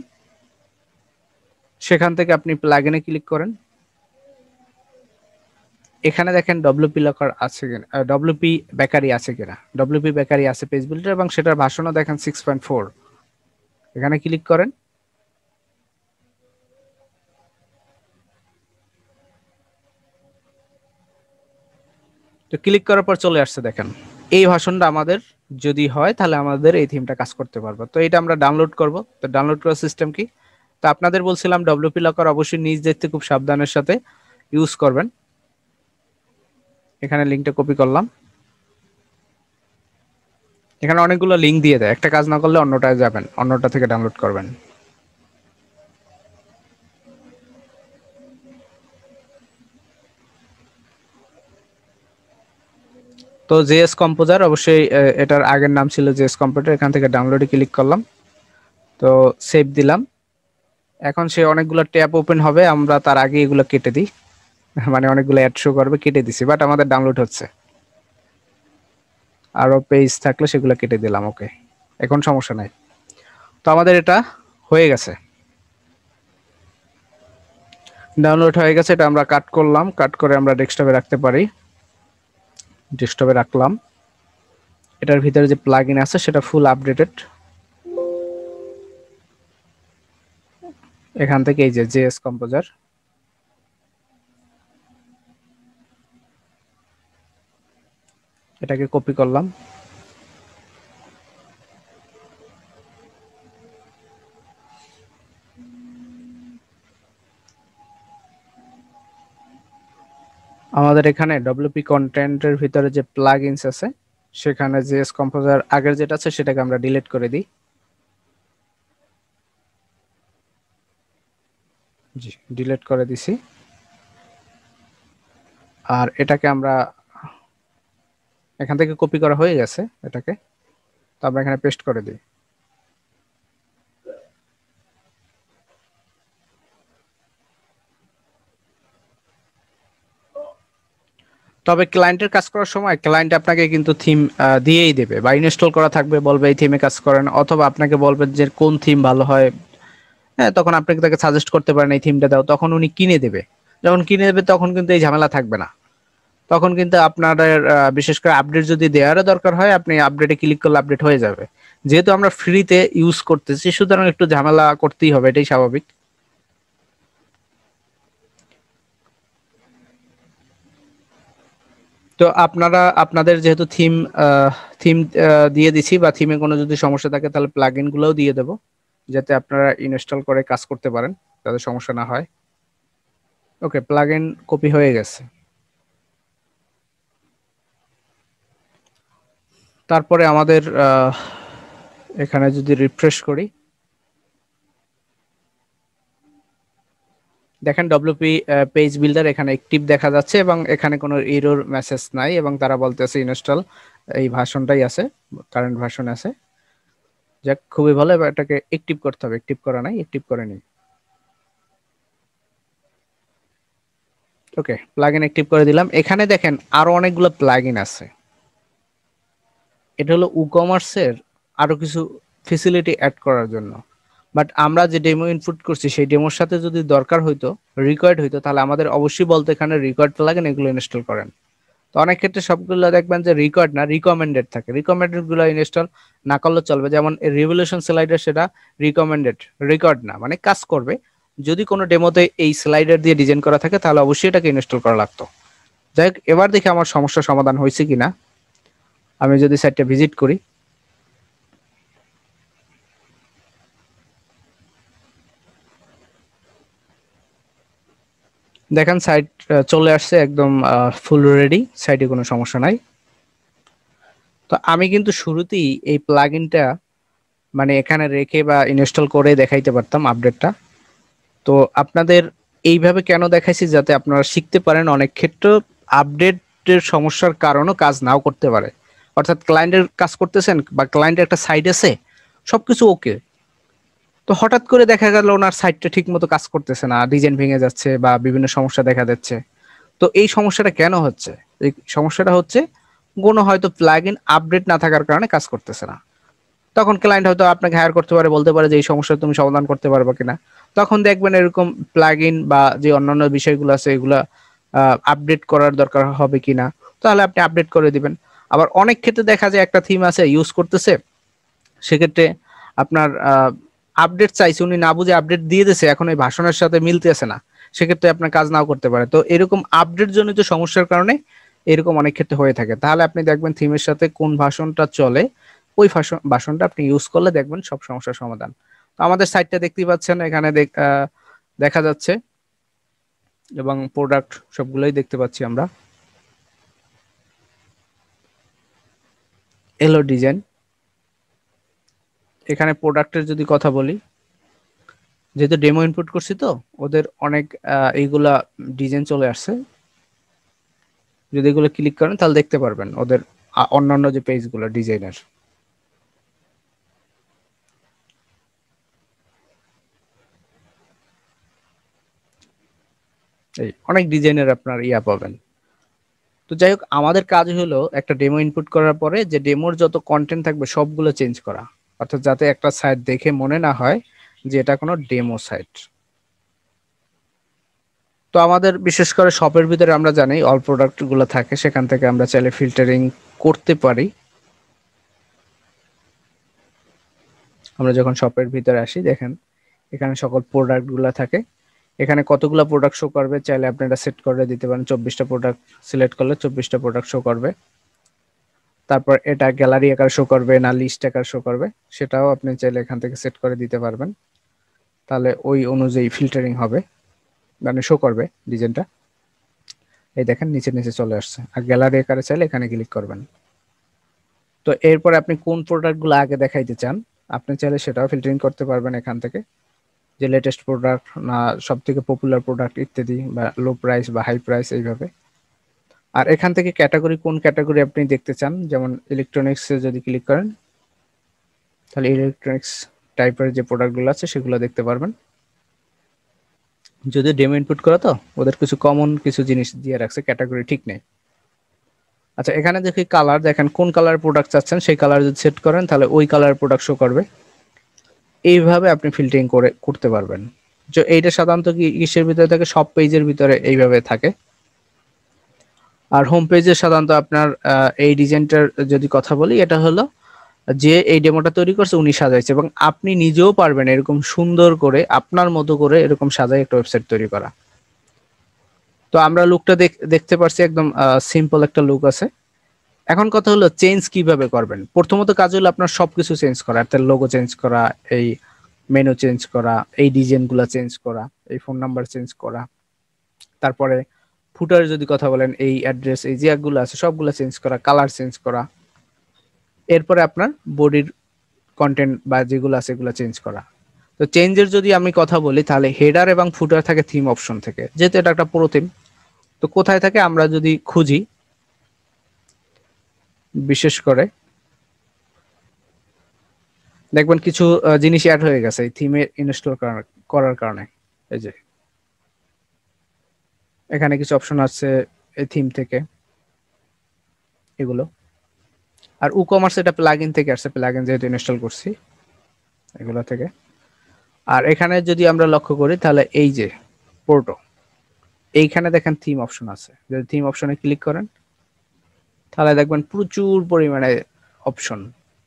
সেখান থেকে আপনি প্লাগইনে ক্লিক করেন, এখানে দেখেন ডব্লিউপি লকার আছে কিনা, ডব্লিউপি বেকারি আছে কিনা। ডব্লিউপি বেকারি আছে পেজ বিল্ডার, এবং সেটার ভাষণও দেখেন সিক্স পয়েন্ট ফোর। এখানে ক্লিক করেন, তো ক্লিক করার পর চলে আসছে দেখেন এই ভাষণটা আমাদের যদি হয় তাহলে আমাদের এই থিমটা কাজ করতে পারবো। তো এটা আমরা ডাউনলোড করব। তো ডাউনলোড করার সিস্টেম কি? তো আপনাদের বলছিলাম ডব্লিউপি লকার অবশ্যই নিজ দেখতে খুব সাবধানের সাথে ইউজ করবেন। এখানে লিঙ্কটা কপি করলাম, এখানে অনেকগুলো লিঙ্ক দিয়ে দেয়, একটা কাজ না করলে অন্যটায় যাবেন, অন্যটা থেকে ডাউনলোড করবেন। তো জেএস কম্পোজার, অবশ্যই এটার আগের নাম ছিল জেএস কম্পিউটার। এখান থেকে ডাউনলোডে ক্লিক করলাম, তো সেভ দিলাম। এখন সে অনেকগুলো ট্যাব ওপেন হবে, আমরা তার আগে এগুলো কেটে দিই, মানে অনেকগুলো অ্যাড শো করবে, কেটে দিছি, বাট আমাদের ডাউনলোড হচ্ছে। আরো পেজ থাকলে সেগুলো কেটে দিলাম, ওকে, এখন সমস্যা নাই। তো আমাদের এটা হয়ে গেছে, ডাউনলোড হয়ে গেছে। এটা আমরা কাট করলাম, কাট করে আমরা ডেস্কটপে রাখতে পারি, ডেস্কটপে রাখলাম। এটার ভিতরে যে প্লাগইন আছে সেটা ফুল আপডেটেড। এখান থেকে এই যে জেএস কম্পোজার, এটাকে কপি করলাম। আমাদের এখানে ডব্লিউপি কন্টেন্টের ভিতরে যে প্লাগইনস আছে সেখানে জেএস কম্পোজার আগের যেটা আছে সেটাকে আমরা ডিলিট করে দিই। জি, ডিলিট করে দিছি। আর এটাকে আমরা এখান থেকে কপি করা হয়ে গেছে, এটাকে তো আমরা এখানে পেস্ট করে দিই। তবে ক্লায়েন্টের কাজ করার সময় ক্লায়েন্ট আপনাকে কিন্তু থিম দিয়েই দেবে বা ইনস্টল করা থাকবে, বলবে এই থিমে কাজ করেন, অথবা আপনাকে বলবে যে কোন থিম ভালো হয়। হ্যাঁ, তখন আপনাকে তাকে সাজেস্ট করতে পারেন এই থিমটা দাও, তখন উনি কিনে দেবে। যখন কিনে দেবে তখন কিন্তু এই ঝামেলা থাকবে না। তখন কিন্তু আপনাদের বিশেষ করে আপডেট যদি দেওয়ারও দরকার হয়, আপনি আপডেটে ক্লিক করলে আপডেট হয়ে যাবে। যেহেতু আমরা ফ্রিতে ইউজ করতেছি সুতরাং একটু ঝামেলা করতেই হবে, এটাই স্বাভাবিক। তো আপনারা আপনাদের যেহেতু থিম থিম দিয়ে দিছি বা থিমে কোনো যদি সমস্যা থাকে তাহলে প্লাগইন গুলোও দিয়ে দেব, যাতে আপনারা ইনস্টল করে কাজ করতে পারেন, যাতে সমস্যা না হয়। ওকে, প্লাগইন কপি হয়ে গেছে। তারপরে আমাদের এখানে যদি রিফ্রেশ করি, দেখেন ডব্লিউপি পেজ বিল্ডার এখানে অ্যাক্টিভ দেখা যাচ্ছে এবং এখানে কোনো এরর মেসেজ নাই এবং তারা বলতেছে ইনস্টল, এই ভার্সনটাই আছে, কারেন্ট ভার্সন আছে। যাক, খুবই ভালো। এবার এটাকে অ্যাক্টিভ করতে হবে, অ্যাক্টিভ করা নাই, অ্যাক্টিভ করে নিই। ওকে, প্লাগইন অ্যাক্টিভ করে দিলাম। এখানে দেখেন আরো অনেকগুলো প্লাগইন আছে। এটা হলো ই-কমার্সের আরো কিছু ফ্যাসিলিটি অ্যাড করার জন্য। বাট আমরা যে ডেমো ইনপুট করছি সেই ডেমোর সাথে যদি দরকার হইতো, রিকোয়ার্ড হইতো, তাহলে আমাদের অবশ্যই বলতো এখানে রিকোয়ার্ড প্লাগইন এগুলো ইনস্টল করেন। তো অনেক ক্ষেত্রে সবগুলো দেখবেন যে রিকোয়ার্ড না, রিকমেন্ডেড থাকে। রিকমেন্ডেড গুলো ইনস্টল না করলে চলবে। যেমন রিভলিউশন স্লাইডার, সেটা রিকমেন্ডেড, রিকোয়ার্ড না, মানে কাজ করবে। যদি কোনো ডেমোতে এই স্লাইডার দিয়ে ডিজাইন করা থাকে তাহলে অবশ্যই এটাকে ইনস্টল করা লাগতো। যাই হোক, এবার দেখি আমার সমস্যার সমাধান হয়েছে কিনা। আমি যদি সাইটটা ভিজিট করি, দেখেন সাইট চলে আসছে একদম ফুল রেডি, সাইটে কোনো সমস্যা নাই। তো আমি কিন্তু শুরুতেই এই প্লাগইনটা মানে এখানে রেখে বা ইনস্টল করে দেখাইতে পারতাম আপডেটটা। তো আপনাদের এইভাবে কেন দেখাইছি, যাতে আপনারা শিখতে পারেন। অনেক ক্ষেত্রে আপডেটের সমস্যার কারণও কাজ নাও করতে পারে। অর্থাৎ ক্লায়েন্টের কাজ করতেছেন বা ক্লায়েন্টের একটা সাইট আছে, সবকিছু ওকে, তো হঠাৎ করে দেখা গেল ওনার সাইটটা ঠিক মতো কাজ করতেছে না, ডিজাইন ভেঙে যাচ্ছে বা বিভিন্ন সমস্যা দেখা যাচ্ছে। তো এই সমস্যাটা কেন হচ্ছে? এই সমস্যাটা হচ্ছে কোনো হয়তো প্লাগইন আপডেট না থাকার কারণে কাজ করতেছে না। তখন ক্লায়েন্ট হয়তো আপনাকে হায়ার করতে পারে, বলতে পারে যে এই সমস্যা তুমি সমাধান করতে পারবে কিনা। তখন দেখবেন এরকম প্লাগইন বা যে অন্যান্য বিষয়গুলো আছে এগুলা আপডেট করার দরকার হবে কিনা, তাহলে আপনি আপডেট করে দিবেন। আবার অনেক ক্ষেত্রে দেখা যায় একটা থিম আছে ইউজ করতেছে, সেক্ষেত্রে আপনার আপডেট চাইছে, উনি না বুঝে আপডেট দিয়ে দিয়েছে, এখন এই ভাষণের সাথে মিলতেছে না, সেক্ষেত্রে আপনার কাজ নাও করতে পারে। তো এরকম আপডেট জনিত সমস্যার কারণে এরকম অনেক ক্ষেত্রে হয়ে থাকে। তাহলে আপনি দেখবেন থিমের সাথে কোন ভাষণটা চলে, ওই ভাষণটা আপনি ইউজ করলে দেখবেন সব সমস্যার সমাধান। তো আমাদের সাইটটা দেখতেই পাচ্ছেন, এখানে দেখা যাচ্ছে এবং প্রোডাক্ট সবগুলোই দেখতে পাচ্ছি আমরা। এলো ডিজাইন। এখানে প্রোডাক্টের যদি কথা বলি, যেহেতু ডেমো ইনপুট করছি তো ওদের অনেক এইগুলা ডিজাইন চলে আসছে। যদি এগুলো ক্লিক করেন তাহলে দেখতে পারবেন ওদের অন্যান্য যে পেজগুলো ডিজাইনের। এই অনেক ডিজাইনের আপনার ইয়া পাবেন। তো যাই হোক, আমাদের কাজ হলো একটা ডেমো ইনপুট করার পরে যে ডেমোর যত কন্টেন্ট থাকবে সবগুলো চেঞ্জ করা, অর্থাৎ যাতে একটা সাইট দেখে মনে না হয় যে এটা কোনো ডেমো সাইট। তো আমাদের বিশেষ করে শপের ভিতরে আমরা জানি অল প্রোডাক্ট গুলো থাকে, সেখান থেকে আমরা চাইলে ফিল্টারিং করতে পারি। আমরা যখন শপের ভিতরে আসি, দেখেন এখানে সকল প্রোডাক্টগুলো থাকে। এখানে কতগুলো প্রোডাক্ট শো করবে চাইলে আপনি এটা সেট করে দিতে পারেন। চব্বিশটা প্রোডাক্ট সিলেক্ট করলে চব্বিশটা প্রোডাক্ট শো করবে। তারপর এটা গ্যালারি আকার শো করবে না লিস্ট আকার শো করবে সেটাও আপনি চাইলে এখান থেকে সেট করে দিতে পারবেন। তাহলে ওই অনুযায়ী ফিল্টারিং হবে, মানে শো করবে ডিজাইনটা। এই দেখেন নিচে নিচে চলে আসছে। আর গ্যালারি আকারে চাইলে এখানে ক্লিক করবেন। তো এরপরে আপনি কোন প্রোডাক্টগুলো আগে দেখাইতে চান আপনি চাইলে সেটাও ফিল্টারিং করতে পারবেন এখান থেকে, যে লেটেস্ট প্রোডাক্ট না সব থেকে পপুলার প্রোডাক্ট ইত্যাদি, বা লো প্রাইস বা হাই প্রাইস এইভাবে। আর এখান থেকে ক্যাটাগরি কোন ক্যাটাগরি আপনি দেখতে চান, যেমন ইলেকট্রনিক্সে যদি ক্লিক করেন তাহলে ইলেকট্রনিক্স টাইপের যে প্রোডাক্টগুলো আছে সেগুলো দেখতে পারবেন। যদি ডেমো ইনপুট করা তো ওদের কিছু কমন কিছু জিনিস দিয়ে রাখছে, ক্যাটাগরি ঠিক নেই। আচ্ছা এখানে দেখি কালার, দেখেন কোন কালার প্রোডাক্ট চাচ্ছেন সেই কালার যদি সেট করেন তাহলে ওই কালার প্রোডাক্ট শো করবে। এইভাবে আপনি ফিল্টারিং করে করতে পারবেন। যে এইটা সাধারণত কি কিসের ভিতরে থাকে, সব পেজের ভিতরে এইভাবে থাকে। আর হোম পেজে সাধারণত আপনার এই ডিজাইনটার যদি কথা বলি, এটা হলো যে এই ডেমোটা তৈরি করছে উনি সাজাইছে, এবং আপনি নিজেও পারবেন এরকম সুন্দর করে আপনার মতো করে এরকম সাজাই একটা ওয়েবসাইট তৈরি করা। তো আমরা লুকটা দেখতে পারছি, একদম সিম্পল একটা লুক আছে। এখন কথা হলো চেঞ্জ কিভাবে করবেন। প্রথমত কাজ হলো আপনার সবকিছু চেঞ্জ করা, তার লোগো চেঞ্জ করা, এই মেনু চেঞ্জ করা, এই ডিজাইনগুলো চেঞ্জ করা, এই ফোন নাম্বার চেঞ্জ করা। তারপরে ফুটারে যদি কথা বলেন এই অ্যাড্রেস এই যেগুলো আছে সবগুলো চেঞ্জ করা, কালার চেঞ্জ করা। এরপরে আপনার বডির কন্টেন্ট বা যেগুলো আছে এগুলো চেঞ্জ করা। তো চেঞ্জের যদি আমি কথা বলি তাহলে হেডার এবং ফুটার থাকে থিম অপশন থেকে, যেহেতু এটা একটা পুরো থিম। তো কোথায় থাকে আমরা যদি খুঁজি, বিশেষ করে দেখবেন কিছু জিনিস অ্যাড হয়ে গেছে এই থিমে ইনস্টল করার কারণে। এই যে এখানে কিছু অপশন আছে এই থিম থেকে এগুলো। আর ই কমার্স এটা প্লাগইন থেকে আসছে, প্লাগইন যেহেতু ইনস্টল করছি এগুলো থেকে। আর এখানে যদি আমরা লক্ষ্য করি তাহলে এই যে পোর্টো, এইখানে দেখেন থিম অপশন আছে। যদি থিম অপশনে ক্লিক করেন তাহলে দেখবেন প্রচুর পরিমাণে অপশন।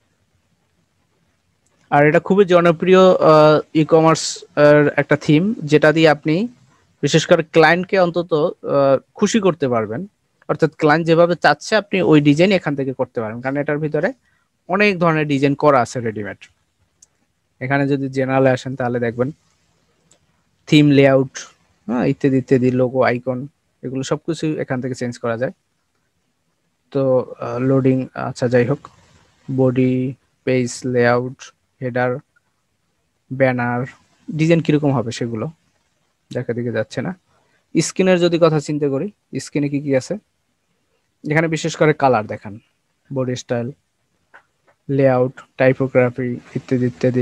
আর এটা খুবই জনপ্রিয় ই কমার্স এর একটা থিম, যেটা দিয়ে আপনি বিশেষ করে ক্লায়েন্টকে অন্তত খুশি করতে পারবেন। অর্থাৎ ক্লায়েন্ট যেভাবে চাচ্ছে আপনি ওই ডিজাইন এখান থেকে করতে পারবেন, কারণ এটার ভিতরে অনেক ধরনের ডিজাইন করা আছে রেডিমেড। এখানে যদি জেনারেলে আসেন তাহলে দেখবেন থিম লেআউট, হ্যাঁ ইত্যাদি ইত্যাদি, লোগো আইকন, এগুলো সবকিছু এখান থেকে চেঞ্জ করা যায়। তো লোডিং, আচ্ছা যাই হোক, body, page layout, header, banner, design কিরকম হবে সেগুলো দেখা দিকে যাচ্ছে না। স্ক্রিনের যদি কথা চিন্তা করি, স্ক্রিনে কি কি আছে এখানে বিশেষ করে কালার দেখান, বডি স্টাইল, লেআউট, টাইপোগ্রাফি ইত্যাদি ইত্যাদি,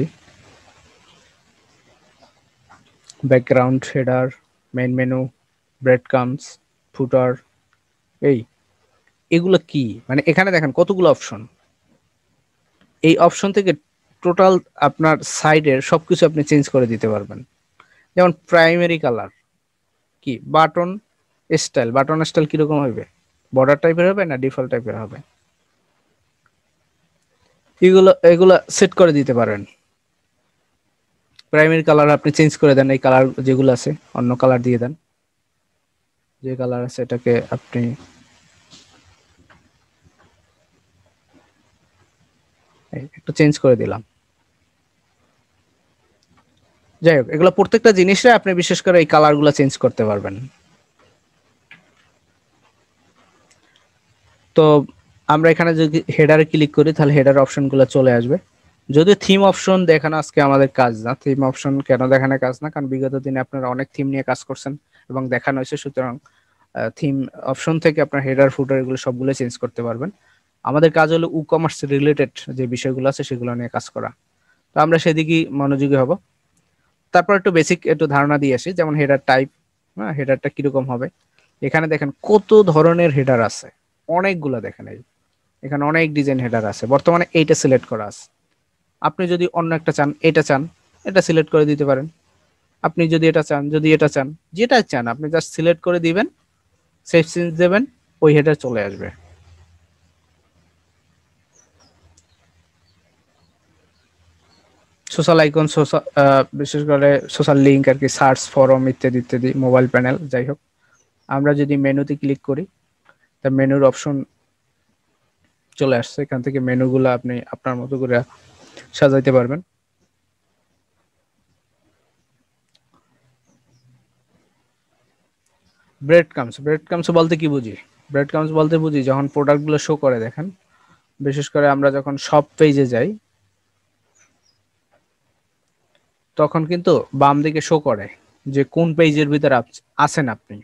background, header, main menu, breadcrumbs, footer, এই এগুলো কি মানে এখানে দেখেন কতগুলো অপশন। এই অপশন থেকে টোটাল আপনার সাইডের সবকিছু আপনি চেঞ্জ করে দিতে পারবেন। যেমন প্রাইমারি কালার কি, বাটন স্টাইল, বাটন স্টাইল কিরকম হবে, বর্ডার টাইপের হবে না ডিফল্ট টাইপের হবে, এগুলো এগুলো সেট করে দিতে পারেন। প্রাইমারি কালার আপনি চেঞ্জ করে দেন, এই কালার যেগুলো আছে অন্য কালার দিয়ে দেন, যে কালার আছে এটাকে আপনি একটু চেঞ্জ করে দিলাম। যাই হোক, এগুলো প্রত্যেকটা জিনিসে আপনি বিশেষ করে এই কালারগুলো চেঞ্জ করতে পারবেন। তো আমরা এখানে যদি হেডারে ক্লিক করি তাহলে হেডার অপশনগুলো চলে আসবে। যদি থিম অপশন দেখানো আজকে আমাদের কাজ না, থিম অপশন কেন দেখানোর কাজ না, কারণ বিগত দিনে আপনারা অনেক থিম নিয়ে কাজ করছেন এবং দেখানো হয়েছে, সুতরাং থিম অপশন থেকে আপনার হেডার ফুটার এগুলো সবগুলো চেঞ্জ করতে পারবেন। আমাদের কাজ হলো ই কমার্স রিলেটেড যে বিষয়গুলো আছে সেগুলো নিয়ে কাজ করা, তো আমরা সেদিকেই মনোযোগী হব। তারপর একটু বেসিক একটু ধারণা দিয়ে আসি, যেমন হেডার টাইপ, হ্যাঁ হেডারটা কিরকম হবে। এখানে দেখেন কত ধরনের হেডার আছে, অনেকগুলো দেখেন, এই এখানে অনেক ডিজাইন হেডার আছে। বর্তমানে এইটা সিলেক্ট করা আছে, আপনি যদি অন্য একটা চান, এটা চান, এটা সিলেক্ট করে দিতে পারেন। আপনি যদি এটা চান, যদি এটা চান, যেটা চান আপনি জাস্ট সিলেক্ট করে দিবেন, সেভ চেঞ্জ দেবেন, ওই হেডার চলে আসবে। সোশ্যাল আইকন, সোশ্যাল বিশেষ করে সোশ্যাল লিঙ্ক আর কি, সার্চ ফরম ইত্যাদি ইত্যাদি, মোবাইল প্যানেল, যাই হোক। আমরা যদি মেনুতে ক্লিক করি, তা মেনুর অপশন চলে আসছে। এখান থেকে মেনুগুলো আপনি আপনার মতো করে সাজাইতে পারবেন। ব্রেড কামস, ব্রেড কামস বলতে কি বুঝি? ব্রেড কামস বলতে বুঝি যখন প্রোডাক্টগুলো শো করে, দেখেন বিশেষ করে আমরা যখন শপ পেজে যাই তখন কিন্তু বাম দিকে শো করে যে কোন পেজের ভিতরে আছেন আপনি।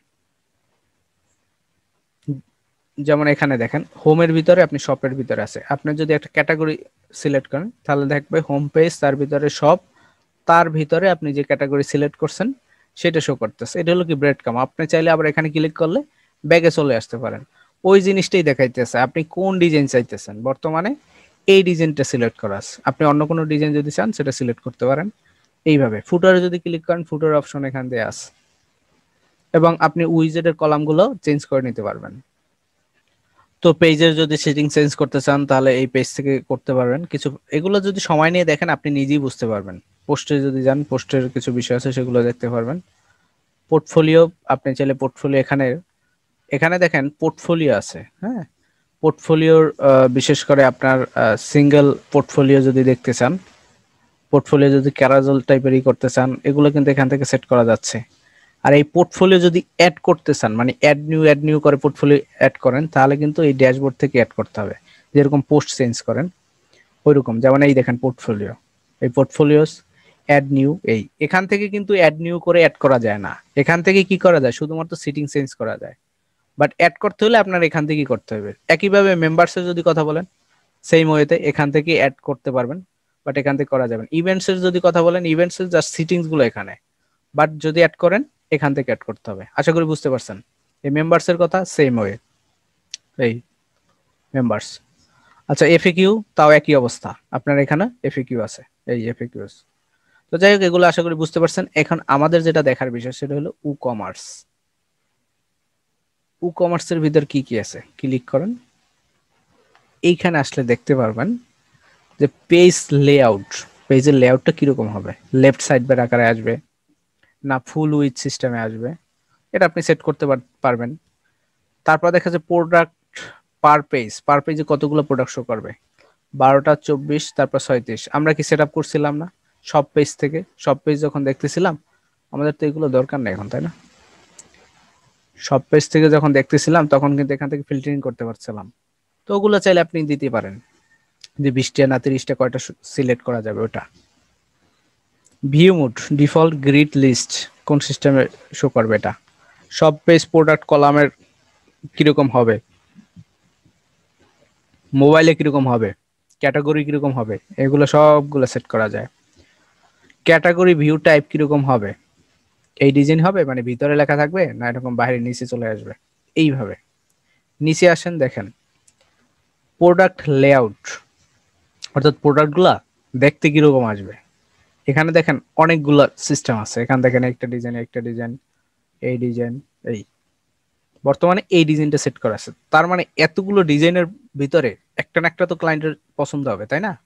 যেমন এখানে দেখেন হোমের ভিতরে আপনি শপের ভিতরে আছে। আপনি যদি একটা ক্যাটাগরি সিলেক্ট করেন তাহলে দেখবে হোম পেজ, তার ভিতরে শপ, তার ভিতরে আপনি যে ক্যাটাগরি সিলেক্ট করছেন সেটা শো করতেছে। এটা হলো কি ব্রেড কাম। আপনি চাইলে আবার এখানে ক্লিক করলে ব্যাগে চলে আসতে পারেন, ওই জিনিসটাই দেখাইতেছে আপনি কোন ডিজাইন চাইতেছেন। বর্তমানে এই ডিজাইনটা সিলেক্ট করা আছে, আপনি অন্য কোনো ডিজাইন যদি চান সেটা সিলেক্ট করতে পারেন। এইভাবে ফুটারে যদি ক্লিক করেন ফুটার অপশন এখান দিয়ে আছে, এবং আপনি উইজেটের কলামগুলো চেঞ্জ করে নিতে পারবেন। তো পেজের যদি সেটিং চেঞ্জ করতে চান তাহলে এই পেজ থেকে করতে পারবেন। কিছু এগুলো যদি সময় নিয়ে দেখেন আপনি নিজেই বুঝতে পারবেন। পোস্টে যদি যান পোস্টের কিছু বিষয় আছে সেগুলো দেখতে পারবেন। পোর্টফোলিও, আপনি চাইলে পোর্টফোলিও এখানে এখানে দেখেন পোর্টফোলিও আছে, হ্যাঁ। পোর্টফোলিওর বিশেষ করে আপনার সিঙ্গেল পোর্টফোলিও যদি দেখতে চান, পোর্টফোলিও যদি ক্যারাজল টাইপেরই করতে চান, এগুলো কিন্তু এখান থেকে সেট করা যাচ্ছে। আর এই পোর্টফোলিও যদি অ্যাড করতে চান, মানে অ্যাড নিউ অ্যাড নিউ করে পোর্টফোলিও অ্যাড করেন, তাহলে কিন্তু এই ড্যাশবোর্ড থেকে অ্যাড করতে হবে। যেরকম পোস্ট চেঞ্জ করেন ওইরকম, যেমন এই দেখেন পোর্টফোলিও, এই পোর্টফোলিওস অ্যাড নিউ, এই এখান থেকে কিন্তু অ্যাড নিউ করে অ্যাড করা যায় না। এখান থেকে কি করা যায়, শুধুমাত্র সেটিং চেঞ্জ করা যায়। বাট অ্যাড করতে হলে আপনার এখান থেকেই করতে হবে। একইভাবে মেম্বারসের যদি কথা বলেন সেম ওয়েতে এখান থেকে অ্যাড করতে পারবেন, বাট এখান থেকে করা যাবে না। ইভেন্টসের যদি কথা বলেন ইভেন্টসের জাস্ট সেটিংস গুলো এখানে, বাট যদি অ্যাড করেন এখান থেকে অ্যাড করতে হবে। আশা করি বুঝতে পারছেন। এই মেম্বারসের কথা সেম ওয়ে, এই মেম্বারস। আচ্ছা এফএকিউ, তাও একই অবস্থা, আপনার এখানে এফএকিউ আছে, এই এফএকিউ। তো যাই হোক, এগুলো আশা করি বুঝতে পারছেন। এখন আমাদের যেটা দেখার বিষয় সেটা হলো ই কমার্স। ই কমার্সের ভিতর কি কি আছে, ক্লিক করেন। এইখানে আসলে দেখতে পারবেন যে পেজ লেআউট, পেজের লেআউটটা কিরকম হবে, লেফট সাইড বার আকারে আসবে না ফুল উইথ সিস্টেমে আসবে, এটা আপনি সেট করতে পারবেন। তারপর দেখা যায় প্রোডাক্ট পার পেজ, পার পেজে কতগুলো প্রোডাক্ট শো করবে, বারোটা, চব্বিশ, তারপর ছয়ত্রিশ। আমরা কি সেট আপ করছিলাম না সব পেজ থেকে? সব পেজ যখন দেখতেছিলাম আমাদের তো এগুলো দরকার নেই এখন, তাই না? সব পেজ থেকে যখন দেখতেছিলাম তখন কিন্তু এখান থেকে ফিল্টারিং করতে পারছিলাম। তো ওগুলো চাইলে আপনি দিতে পারেন যে বিশটা না তিরিশটা কয়টা সিলেক্ট করা যাবে ওটা। View mode, default grid list, কোন সিস্টেমে শো করবে এটা। সব পেজ প্রোডাক্ট কলামের কিরকম হবে, মোবাইলে কিরকম হবে, ক্যাটাগরি কিরকম হবে, এগুলো সবগুলো সেট করা যায়। ক্যাটাগরি ভিউ টাইপ কিরকম হবে, এই ডিজাইন হবে মানে ভিতরে লেখা থাকবে না এরকম বাইরে নিচে চলে আসবে, এইভাবে। নিচে আসেন, দেখেন প্রোডাক্ট লেআউট, অর্থাৎ প্রোডাক্টগুলা দেখতে কিরকম আসবে। এখানে দেখেন অনেকগুলো সিস্টেম আছে, এখান দেখেন একটা ডিজাইন, একটা ডিজাইন, এই ডিজাইন, এই বর্তমানে এই ডিজাইনটা সেট করা আছে। তার মানে এতগুলো ডিজাইনের ভিতরে একটা না একটা তো ক্লায়েন্টের পছন্দ হবে, তাই না?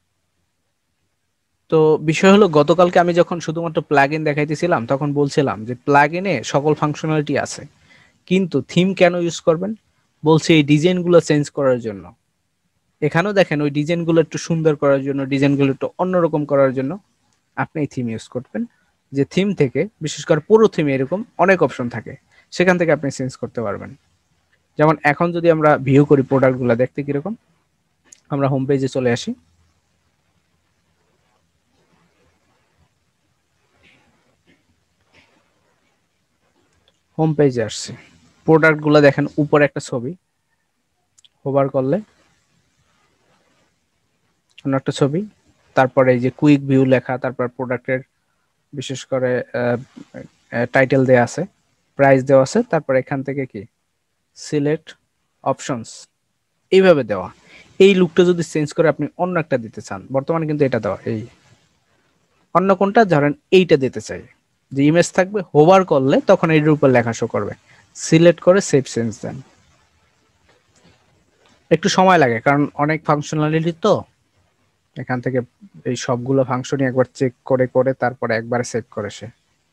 তো বিষয় হলো গতকালকে আমি যখন শুধুমাত্র প্লাগইন দেখাইতেছিলাম তখন বলছিলাম যে প্লাগইনে সকল ফাংশনালিটি আছে, কিন্তু থিম কেন ইউজ করবেন, বলছে এই ডিজাইনগুলো চেঞ্জ করার জন্য। এখানেও দেখেন ওই ডিজাইনগুলো একটু সুন্দর করার জন্য, ডিজাইনগুলো একটু অন্যরকম করার জন্য আপনি এই থিম ইউজ করবেন। যে থিম থেকে বিশেষ করে পুরো থিমে এরকম অনেক অপশন থাকে, সেখান থেকে আপনি চেঞ্জ করতে পারবেন। যেমন এখন যদি আমরা ভিউ করি প্রোডাক্টগুলো দেখতে কিরকম, আমরা হোম পেজে চলে আসি। হোম পেজে আসছি, প্রোডাক্টগুলো দেখেন উপরে একটা ছবি, হোভার করলে অন্য একটা ছবি, তারপরে এই যে কুইক ভিউ লেখা, তারপর প্রোডাক্টের বিশেষ করে টাইটেল দেওয়া আছে, প্রাইস দেওয়া আছে, তারপর এখান থেকে কি সিলেক্ট অপশনস, এইভাবে দেওয়া। এই লুকটা যদি চেঞ্জ করে আপনি অন্য একটা দিতে চান, বর্তমানে কিন্তু এটা দেওয়া, এই অন্য কোনটা ধরেন এইটা দিতে চাই, যে ইমেজ থাকবে, হোভার করলে তখন এর উপর লেখা শো করবে, সিলেক্ট করে সেভ চেঞ্জ দেন। একটু সময় লাগে কারণ অনেক ফাংশনালিটি তো, এখান থেকে এই সবগুলো ফাংশনই একবার চেক করে করে তারপরে একবারে সেভ করে সে।